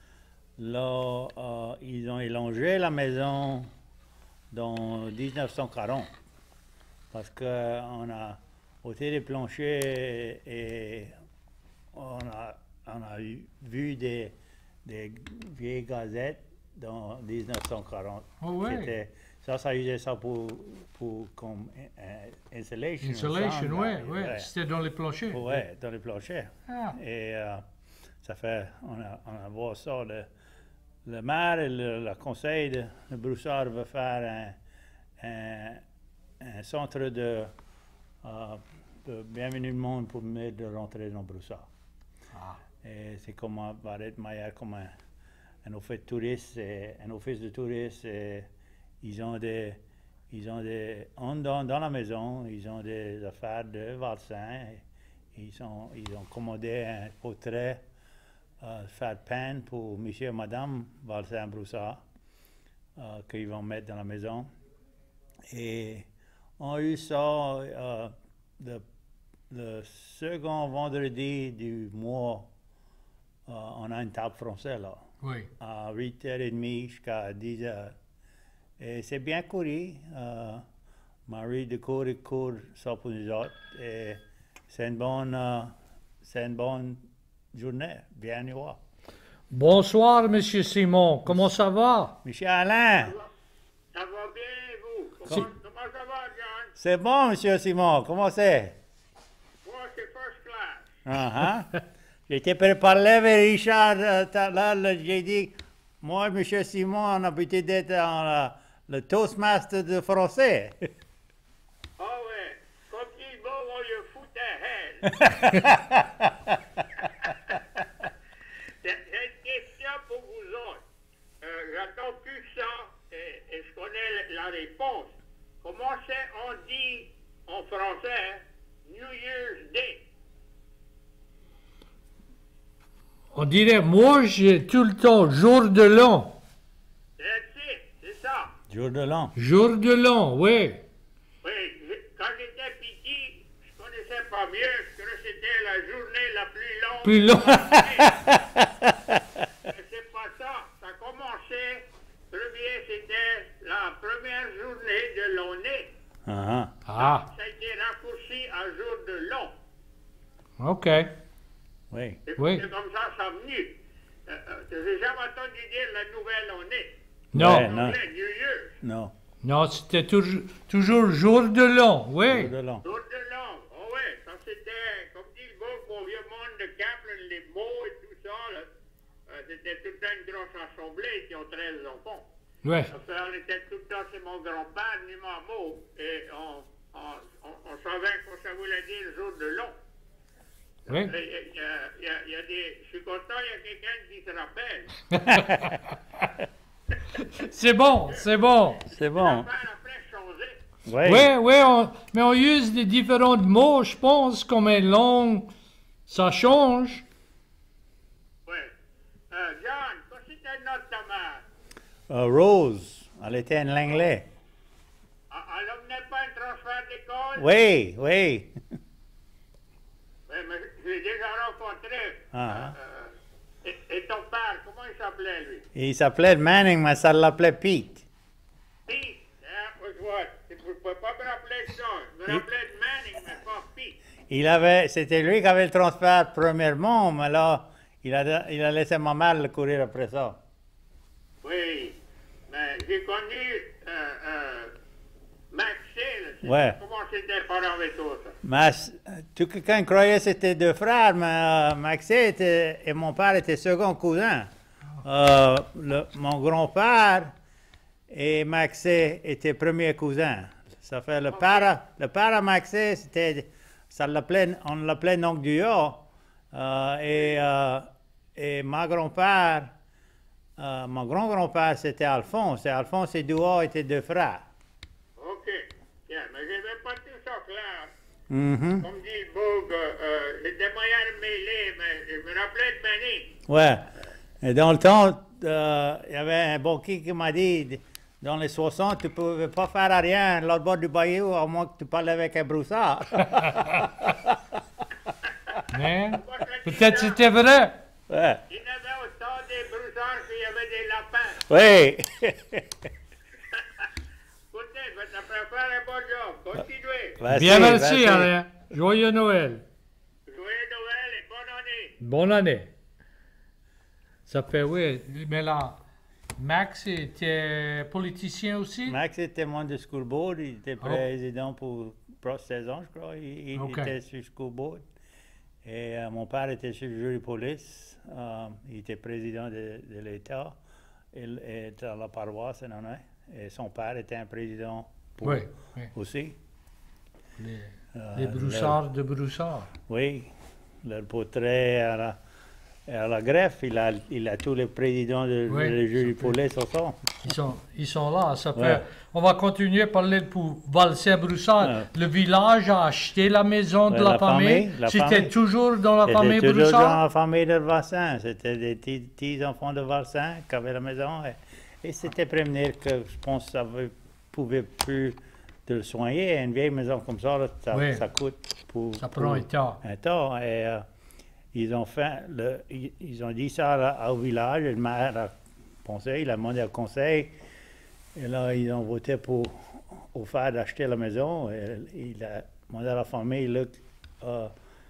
Là, euh, ils ont élongé la maison dans dix-neuf cent quarante. Parce qu'on a ôté les planchers et on a, on a eu- vu des, des vieilles gazettes dans dix-neuf cent quarante. Oh, ouais. C'était- Ça, ça usait ça pour, pour comme euh, insulation. Insulation, sound, oui, euh, oui. C'était dans les planchers. Ouais, dans les planchers. Ah. Et euh, ça fait, on a, on a vu ça, le, le maire et le, le conseil de, de Broussard veut faire un, un, un centre de, euh, de bienvenue du monde pour permettre de rentrer dans Broussard. Ah. Et c'est comme un, va être meilleur comme un, un office de tourisme, et, un office de tourisme. Et ils ont des, ils ont des, en- dans, dans la maison, ils ont des affaires de Valsin. Et ils ont, ils ont commandé un portrait euh, faire peindre pour monsieur et madame Valsin-Broussard, euh, qu'ils vont mettre dans la maison. Et on a eu ça euh, le, le second vendredi du mois. Euh, on a une table française là, Oui. à huit heures trente jusqu'à dix heures. Et c'est bien couru. Euh, Marie de court et court ça pour nous autres. Et c'est une bonne, euh, c'est une bonne journée. Bien y voir. Bonsoir, Monsieur Simon. Comment ça va? Monsieur Alain, Ça va bien, vous? Si- Comment, comment ça va, John? c'est bon, monsieur Simon. Comment c'est? Moi, c'est first class. Ah, ah. J'étais préparé avec Richard euh, tout à l'heure, là, j'ai dit, moi, monsieur Simon, on a habitué d'être en, euh, le Toastmaster de français. Ah ouais, comme dit bon, on le fout à hell. J'ai j'ai une question pour vous autres. Euh, J'attends plus que ça et, et je connais la réponse. Comment c'est on dit en français New Year's Day? On dirait, moi, j'ai tout le temps jour de l'an. That's it, c'est ça. Jour de l'an. Jour de l'an, oui. Oui, je- quand j'étais petit, je connaissais pas mieux, je crois que c'était la journée la plus longue. Plus long. Mais c'est pas ça. Ça a commencé, premier, c'était la première journée de l'année. Ah, Ah, Ça a été raccourci à jour de l'an. OK. oui. Et Oui. c'est comme ça, ça a venu. Euh, euh, j'ai jamais entendu dire la nouvelle année. Non, Ouais, En non. anglais, New Year's. Non, non, c'était toujours, toujours jour de l'an, oui. jour de l'an. Jour de l'an. Oh ouais, ça c'était, comme dit le bon, bon vieux monde de Kaplan, les mots et tout ça, là. Euh, c'était tout le temps une grosse assemblée qui ont treize enfants. Ouais. Enfin, on était tout le temps chez mon grand-père, ni maman, et on, on, on, on savait que ça voulait dire jour de l'an. Oui. Il y, a- il y a- il y a des. Je suis content, il y a quelqu'un qui se rappelle. C'est bon, c'est bon. C'est bon. L'affaire, Oui. Oui, oui, on- mais on use des différents mots, je pense, comme une langue, ça change. Oui. Euh, John, qu'est-ce que c'était notre ta mère? Euh, Rose, elle était en anglais. Elle n'avait pas un transfert d'école? Oui, oui. Oui, mais j'ai déjà rencontré. Ah. Euh, et, et ton père, comment il s'appelait, lui? Il s'appelait Manning, mais ça l'appelait Pete. Pete. That was what? Vous ne pouvez pas me rappeler ça. Je me Il- rappelais de Manning, mais pas Pete. Il avait, c'était lui qui avait le transfert premièrement, mais là, il a, il a laissé ma mère le courir après ça. Oui, mais j'ai connu euh, euh, Maxé, là. Ouais. Comment c'était par avec toi, ça? Mais tout quelqu'un croyait que c'était deux frères, mais euh, Maxé était, et mon père étaient second cousins. Euh, le- mon grand-père et Maxé étaient premiers cousins. Ça fait le père, le père à Maxé, c'était, ça l'appelait, on l'appelait Noncle Duo. Euh, et, euh, et ma grand-père, euh, mon grand-grand-père, c'était Alphonse. Et Alphonse et Duo étaient deux frères. OK. Bien, mais je n'avais pas tout ça clair. Mhm. Comme dit le Boug, euh, euh, j'étais moyen de mêler, mais je me rappelais de Manning. Ouais. Et dans le temps, euh, il y avait un banquier qui m'a dit, dans les soixante, tu ne pouvais pas faire rien de l'autre bord du bayou, à moins que tu parles avec un broussard. Mais peut-être c'était vrai. Ouais. Il y avait autant des broussards qu'il y avait des lapins. Oui. Écoutez, je vais te faire faire un bon job. Continuez. Vas-y, Bien merci, vas-y. Alain. Joyeux Noël. Joyeux Noël et bonne année. Bonne année. Ça fait, oui, mais là, Max était politicien aussi? Max était membre du school board, il était Oh. président pour pour seize ans, je crois. Il, il Ok. était sur le school board. Et euh, mon père était sur le jury de police. Euh, il était président de, de l'État. Il était à la paroisse, non, non. Et son père était un président pour- Oui, oui. aussi. Les, Euh, les broussards de broussards. Oui, le portrait à la, à la greffe, il a, il a tous les présidents de, Oui, de jury de ça fait- police au son. Ils sont, ils sont là. Ça fait, Ouais. On va continuer à parler pour Valsay-Broussard. Ouais. Le village a acheté la maison de Ouais, la, la famille. famille, la C'était famille. toujours dans la famille C'était toujours dans Broussard? la famille de Valsin. C'était des petits, petits enfants de Valsin qui avaient la maison. Et, et c'était prévenir que je pense que ça ne pouvait plus de le soigner. Une vieille maison comme ça, là, ça, Oui. ça coûte pour, Ça prend pour un temps. un temps. Et euh, ils ont fait, le, ils, ils ont dit ça à- au village. Et le maire a pensé, il a demandé au conseil. Et là, ils ont voté pour au fait d'acheter la maison. Et, il a demandé à la famille, là, euh,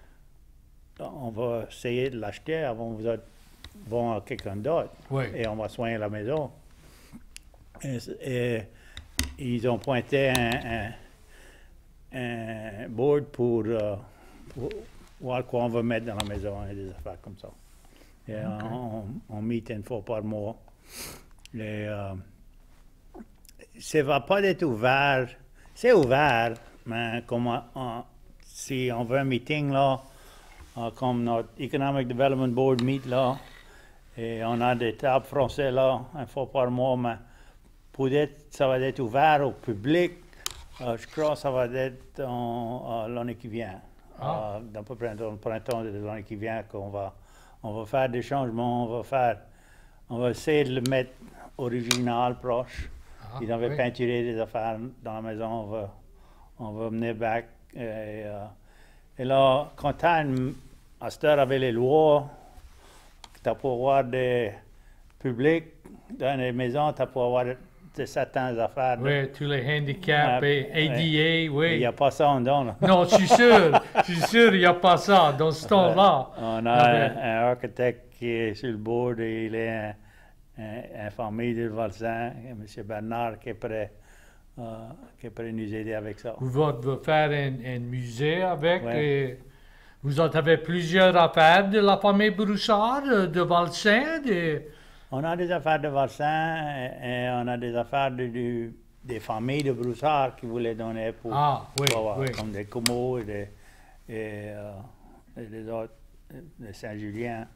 on va essayer de l'acheter avant que vous autres vont à quelqu'un d'autre. Oui. Et on va soigner la maison. Et, et ils ont pointé un, un, un board pour, euh, pour voir quoi on va mettre dans la maison et des affaires comme ça. Et on, on meet une fois par mois. Et, euh, ça ne va pas être ouvert. C'est ouvert, mais comme on- on- si on veut un meeting là, euh, comme notre Economic Development Board meet là, et on a des tables français là, une fois par mois, mais peut-être ça va être ouvert au public. Euh, je crois que ça va être en- en l'année qui vient. Ah. Euh, dans peu près dans le printemps de l'année qui vient qu'on va, on va faire des changements, on va faire, on va essayer de le mettre original, proche. Ah, Ils avaient oui. peinturé des affaires dans la maison, on va, on va mener back. Et, euh, et là, quand tu as une, à cette heure avec les lois, tu as pour avoir des publics dans les maisons, tu as pour avoir de certaines affaires. Oui, tous les handicaps, Ouais, et A D A, oui. Il n'y a pas ça en dedans. là. Non, je suis sûr, je suis sûr, il n'y a pas ça dans ce temps-là. On Ah a ben. un, un architecte qui est sur le board et il est un, un, un famille de Valsin, M. Bernard, qui est prêt, euh, qui est prêt à nous aider avec ça. Vous allez faire un, un musée avec. Ouais. Et vous avez plusieurs affaires de la famille Broussard, euh, de Valsin. De... On a des affaires de Valsin et, et on a des affaires de, de- des familles de Broussard qui voulaient donner pour, Ah, oui, pour avoir, oui. comme des Como et des, et, euh, et des autres, de Saint-Julien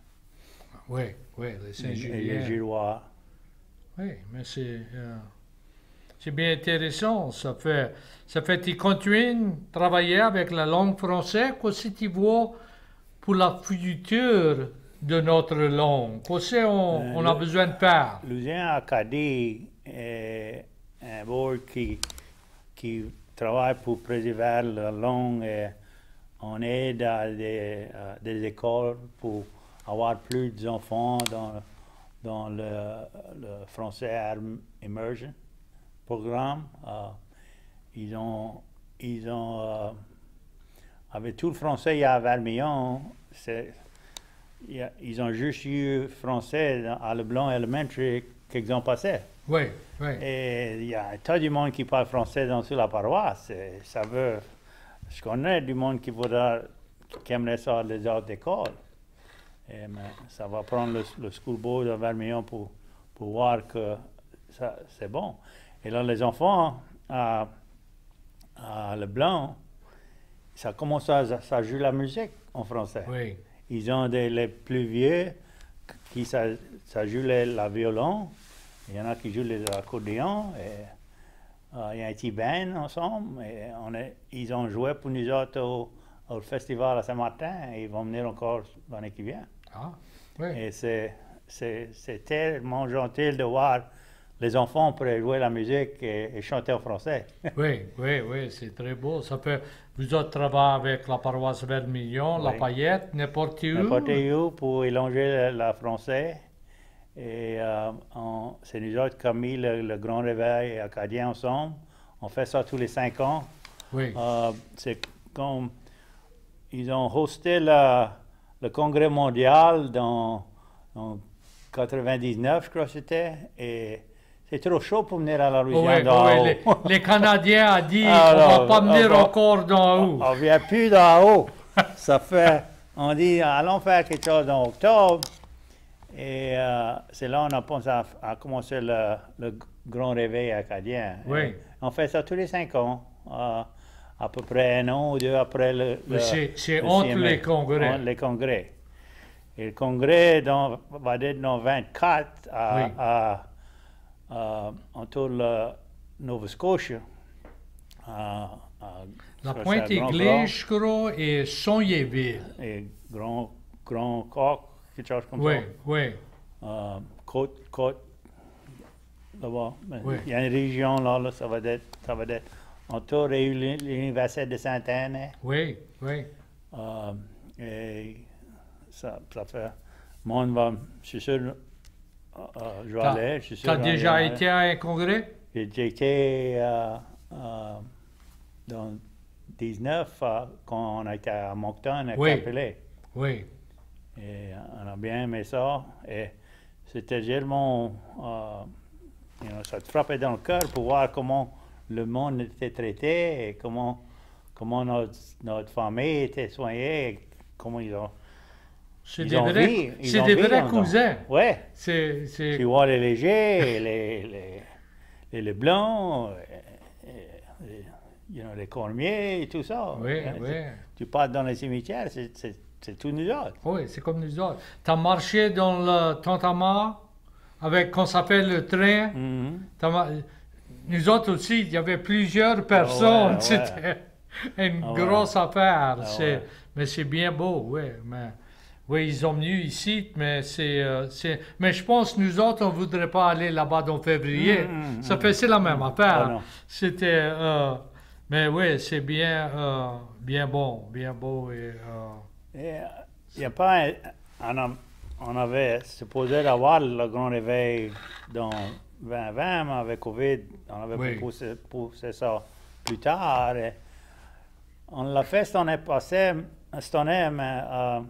Oui, oui, les et, et les Saint-Julien. Gillois. Oui, mais c'est. euh, c'est bien intéressant. Ça fait, ça fait tu continues à travailler avec la langue française. Qu'est-ce que tu vois pour la future de notre langue? Qu'est-ce qu'on Euh, on a le- besoin de faire? L'Union Acadie est un board qui, qui travaille pour préserver la langue et on aide à des, à des écoles pour avoir plus d'enfants dans, dans le, le français Arm- Immersion programme. Euh, ils ont, ils ont euh, avec tout le français, il y a Vermillon, c'est, il y a- ils ont juste eu français dans- à Leblanc Elementary quelques ans passés. Oui, oui. Et il y a un tas de monde qui parle français dans toute la paroisse. Et ça veut. Je connais du monde qui voudra, qui aimerait ça les autres d'école. Et mais ça va prendre le, le school board de Vermillon pour, pour voir que ça, c'est bon. Et là, les enfants à, à Leblanc, ça commence à, ça joue la musique en français. Oui. Ils ont des, les plus vieux qui ça, ça joue les- la violon. Il y en a qui jouent les accordéons. Et, euh, il y a un petit band ensemble. Et on est, ils ont joué pour nous autres au, au festival à Saint-Martin. Et ils vont venir encore l'année qui vient. Ah, oui. Et c'est, c'est, c'est tellement gentil de voir les enfants pourraient jouer la musique et, et chanter en français. Oui, oui, oui, c'est très beau. Ça peut, vous autres travaillez avec la paroisse Vermillon, la Oui. Paillette, n'importe où. N'importe où pour élonger le, le français. Et euh, on- c'est nous autres qui avons mis le, le grand réveil acadien ensemble. On fait ça tous les cinq ans. Oui, Euh, c'est comme ils ont hosté la- le congrès mondial dans, en quatre-vingt-dix-neuf, je crois que c'était. Et c'est trop chaud pour venir à la Oh, Louisiane oui, d'en oui, haut. les, les Canadiens ont dit Alors, on va pas venir on va- encore d'en haut. On ne vient plus d'en haut. Ça fait, on dit, allons faire quelque chose en octobre. Et euh, c'est là qu'on a pensé à, à commencer le, le grand réveil acadien. Oui. Et on fait ça tous les cinq ans, euh, à peu près un an ou deux après le. le- Mais c'est- c'est le entre C M A. les congrès. Entre les congrès. Et le congrès dans, va être dans vingt-quatre à, Oui. à, à, autour de Nova Scotia. à- à- La ça, c'est Pointe à Grand Église, je crois, et Sauniéville. Grand et Grand, Grand Coq, quelque chose comme Oui, ça. oui, Euh, côte, côte, là-bas. Ben, Oui. Il y a une région là, là, ça va être, ça va être autour de l'uni- l'université de Sainte-Anne. oui, oui. Euh, et ça, ça fait, le monde va, je suis sûr, euh, euh, je vais T'as aller, je suis sûr. t'as je vais déjà aller. été à un congrès? J'ai j'ai été euh, euh, dans dix-neuf euh, quand on a été à Moncton, à Oui. Capelé. Oui, Et on a bien aimé ça. Et c'était tellement. Euh, you know, ça te frappait dans le cœur pour voir comment le monde était traité et comment, comment notre, notre famille était soignée, et comment ils ont. c'est ils des ont vrais, vu- ils c'est ont des vu vrais dans- cousins. Ouais. C'est, c'est, Tu vois les légers, les, les, les, les blancs, et- et- et, you know, les cormiers et tout ça. Oui, Hein, oui. Tu, tu pars dans les cimetières, c'est, c'est, c'est tout nous autres. Oui, c'est comme nous autres. Tu as marché dans le Tantamar avec, qu'on s'appelle le train. Mhm. T'as ma- Nous autres aussi, il y avait plusieurs personnes. ouais. C'était une Ah ouais. grosse affaire. Ah C'est- ouais. Mais c'est bien beau, oui. Mais, oui, ils sont venus ici, mais c'est, euh, c'est... Mais je pense que nous autres, on ne voudrait pas aller là-bas dans février. Mm, mm, Ça mm. fait, c'est la même affaire. Ah non. C'était... euh, mais oui, c'est bien, euh, bien bon, bien beau. Et, euh, Il n'y a pas un- on, a- on avait supposé avoir le grand réveil dans vingt vingt, mais avec Covid, on avait Oui. poussé, poussé ça plus tard. Et on l'a fait cette année passée, cette année, mais euh,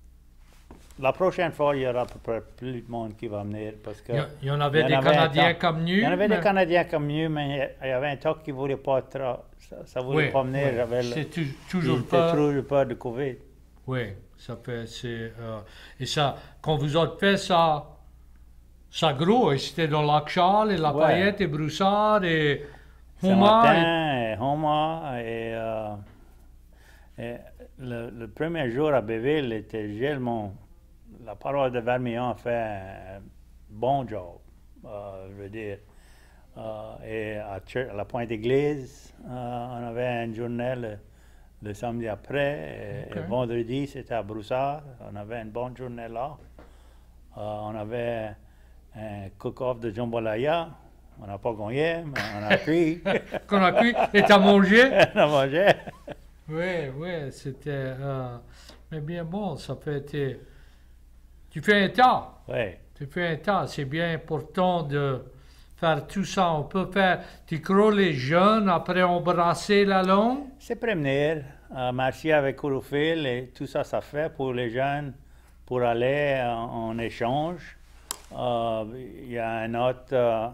la prochaine fois, il y aura à peu près plus de monde qui va venir. Parce que il y, il y en avait il y des en avait un Canadiens temps- comme nous. Il y en avait mais- des Canadiens comme nous, mais il y avait un temps qui ne voulait pas trop, ça, ça voulait Oui, pas venir. oui. avec le- C'est tu- il toujours était pas... toujours peur de Covid. Oui, ça fait, c'est, euh, et ça, quand vous avez fait ça, ça gros, et c'était dans Lac Charles, et La Ouais. Paillette, et Broussard, et Houma, et- Saint-Martin et Houma. Et, euh, et le, le premier jour à Béville était tellement. La paroisse de Vermillon a fait un bon job. Euh, je veux dire, Euh, et à, Church- à la Pointe d'Église, euh, on avait un journal le, le samedi après. Et, Ok. et vendredi, c'était à Broussard. On avait une bonne journée là. Euh, on avait un cook-off de jambalaya. On n'a pas gagné, mais on a pris. Qu'on a cuit et t'as mangé? On a mangé. Oui, oui, c'était... euh, mais bien bon, ça fait... été- Tu fais un tas. Oui. Tu fais un tas. C'est bien important de faire tout ça. On peut faire... Tu crois les jeunes, après embrasser la langue? C'est prévenir, euh, marcher avec chlorophylle et tout ça, ça fait pour les jeunes, pour aller en, en échange. Euh, Il y a un autre, euh,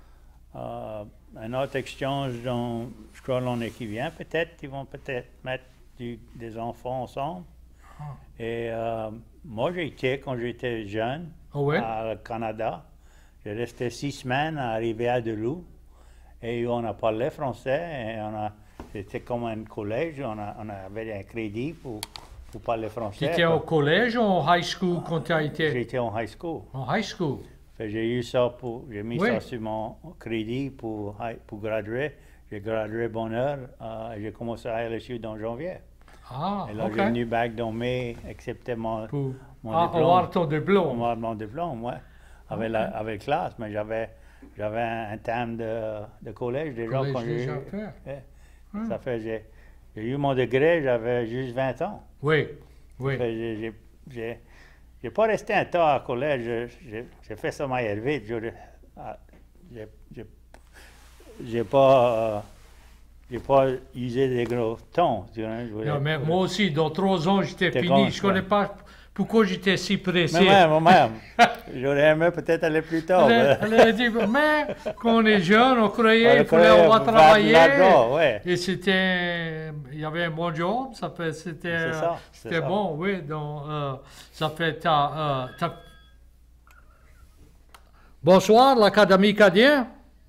euh, un autre échange dans, je crois, l'année qui vient, peut-être. Ils vont peut-être mettre du- des enfants ensemble. Ah. Et euh, moi, j'ai été, quand j'étais jeune, Ah ouais? au Canada. J'ai resté six semaines à Rivière-de-Loup. Et on a parlé français. Et on a, c'était comme un collège. On, a, on avait un crédit pour, pour parler Tu français. étais au collège ou en high school quand tu as été? J'étais en high school. En high school. Fait que J'ai eu ça pour, j'ai mis Oui. ça sur mon crédit pour, hi- pour graduer. J'ai gradué bonne heure. euh, et j'ai commencé à L S U dans janvier. Ah, Et là, ok. j'ai venu back dans mai, accepter mon, Pour mon ah, diplôme. avoir ton Pour diplôme. avoir mon diplôme, ouais. Avec, la, avec classe, mais j'avais, j'avais un, un terme de, de collège déjà. Collège quand j'ai déjà eu- fait. ouais. Hmm. Ça fait, j'ai, j'ai eu mon degré, j'avais juste vingt ans. Oui, oui. Fait, j'ai, j'ai, j'ai, j'ai pas resté un temps à collège, j'ai, j'ai, j'ai fait ça m'aille vite. Je- ah, J'ai, j'ai, j'ai pas, euh, j'ai pas usé des gros tons. Tu vois, je voulais- Non, mais moi aussi, dans trois ans, j'étais T'es fini. con, Je connais ouais. pas pourquoi j'étais si pressé. Mais même, moi-même, j'aurais aimé peut-être aller plus tard. Elle, mais- elle a dit, mais quand on est jeune, on croyait On qu'il fallait croyait on va faire de travailler. l'argent, ouais. Et c'était, il y avait un bon job, ça fait, c'était, C'est ça, c'est c'était ça. bon, oui. Donc, euh, ça fait, t'as, euh, t'as- Bonsoir, l'Académie Cadien.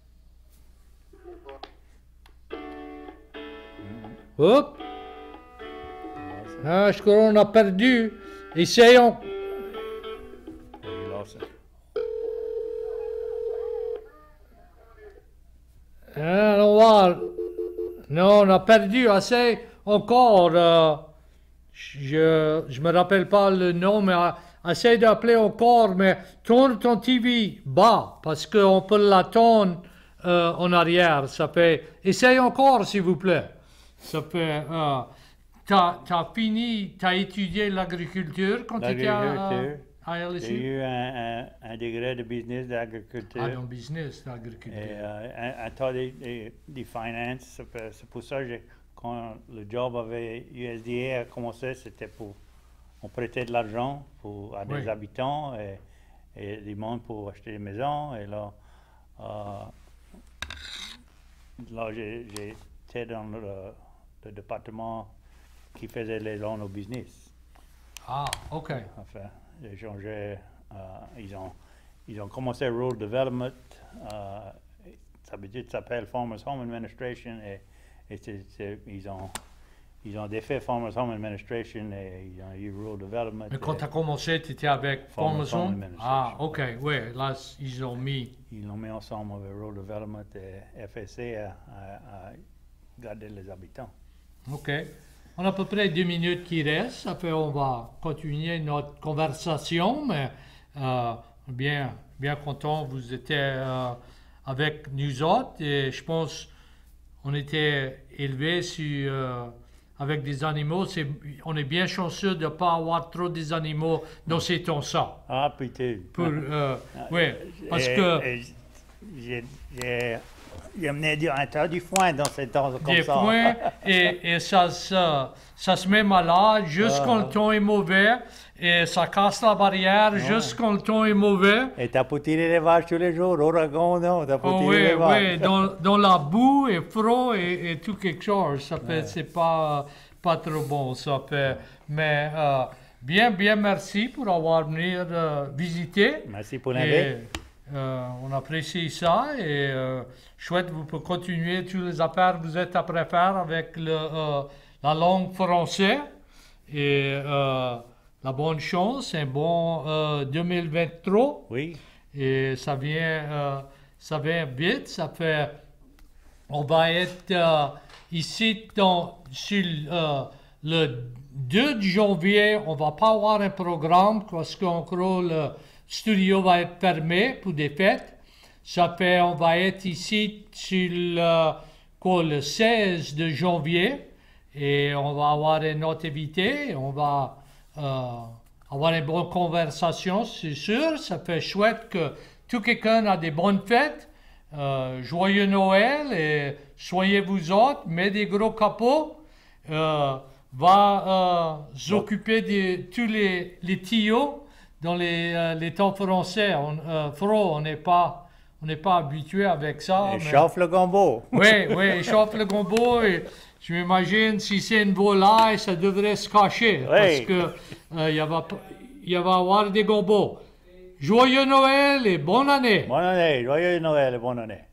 Hop. Ah, je crois qu'on a perdu. Essayons. Il lost it. Ah, on va. Non, on a perdu assez encore. euh, je je me rappelle pas le nom, mais euh, essaye d'appeler encore, mais tourne ton T V bas, parce qu'on peut l'attendre euh, en arrière. Ça fait. Essaye encore, s'il vous plaît. Ça fait. Euh, t'as, t'as fini, t'as étudié l'agriculture quand tu étais à, L'agriculture. à L S J'ai U? eu un, un, un degré de business d'agriculture Ah, dans le business, l'agriculture. et euh, un, un tas de, de, de finance. Ça fait- C'est pour ça que j'ai- quand le job avec U S D A a commencé, c'était pour on prêtait de l'argent pour, à des Oui. habitants et, et des monde pour acheter des maisons. Et là, euh, là j'ai- j'étais dans le, le département qui faisait les loans au business. Ah, ok. Enfin, j'ai changé. euh, ils, ont, ils ont commencé Rural Development. euh, ça veut dire, ça s'appelle Farmers Home Administration. Et, et c'est- c'est- ils, ont, ils ont défait Farmers Home Administration et ils ont eu Rural Development. Mais quand et tu as commencé, tu étais avec Farmers Farmers Home Home? Administration. Ah, ok, oui, là, ils ont mis. Ils l'ont mis ensemble avec Rural Development et F S A à, à- à garder les habitants. Ok. On a à peu près deux minutes qui restent. Ça fait on va continuer notre conversation, mais euh, bien, bien content vous étiez euh, avec nous autres. Et je pense on était élevés sur, euh, avec des animaux. C'est, on est bien chanceux de ne pas avoir trop des animaux dans ces temps-là. Ah, putain. Pour, euh, oui, parce Et- que et j'ai- j'ai j'ai amené du- un tas du foin dans ces temps comme des ça. foins et, et ça, ça, ça se met malade juste Ah. quand le temps est mauvais et ça casse la barrière juste quand le temps est mauvais. Et t'as pas tiré les vaches tous les jours, Oregon, non? T'as pas Oh, tiré oui, les vaches. oui, dans, dans la boue et froid et, et tout quelque chose. Ça fait, c'est pas, pas trop bon, ça fait. Mais euh, bien, bien merci pour avoir venu euh, visiter. Merci pour Et, l'invite. euh, on apprécie ça et euh, chouette, vous pouvez continuer toutes les affaires que vous êtes après faire avec le, euh, la langue française. Et euh, la bonne chance, un bon euh, deux mille vingt-trois. Oui. Et ça vient, euh, ça va vite, ça fait... On va être euh, ici dans, sur euh, le deux janvier, on va pas avoir un programme parce qu'en gros, le studio va être fermé pour des fêtes. Ça fait, on va être ici sur le, quoi, le seize de janvier et on va avoir une autre invité, on va euh, avoir une bonne conversation, c'est sûr. Ça fait chouette que tout quelqu'un a des bonnes fêtes. Euh, joyeux Noël et soyez vous autres, mais des gros capots. Euh, va euh, s'occuper de tous les, les tuyaux dans les, euh, les temps français. On, euh, Fro, on n'est pas, on n'est pas habitué avec ça. Et mais... chauffe le gombo. Oui, oui, chauffe le gombo. Et je m'imagine si c'est une volaille, ça devrait se cacher Oui. parce que euh, il va, il va y avoir des gombos. Joyeux Noël et bonne année. Bonne année, joyeux Noël et bonne année.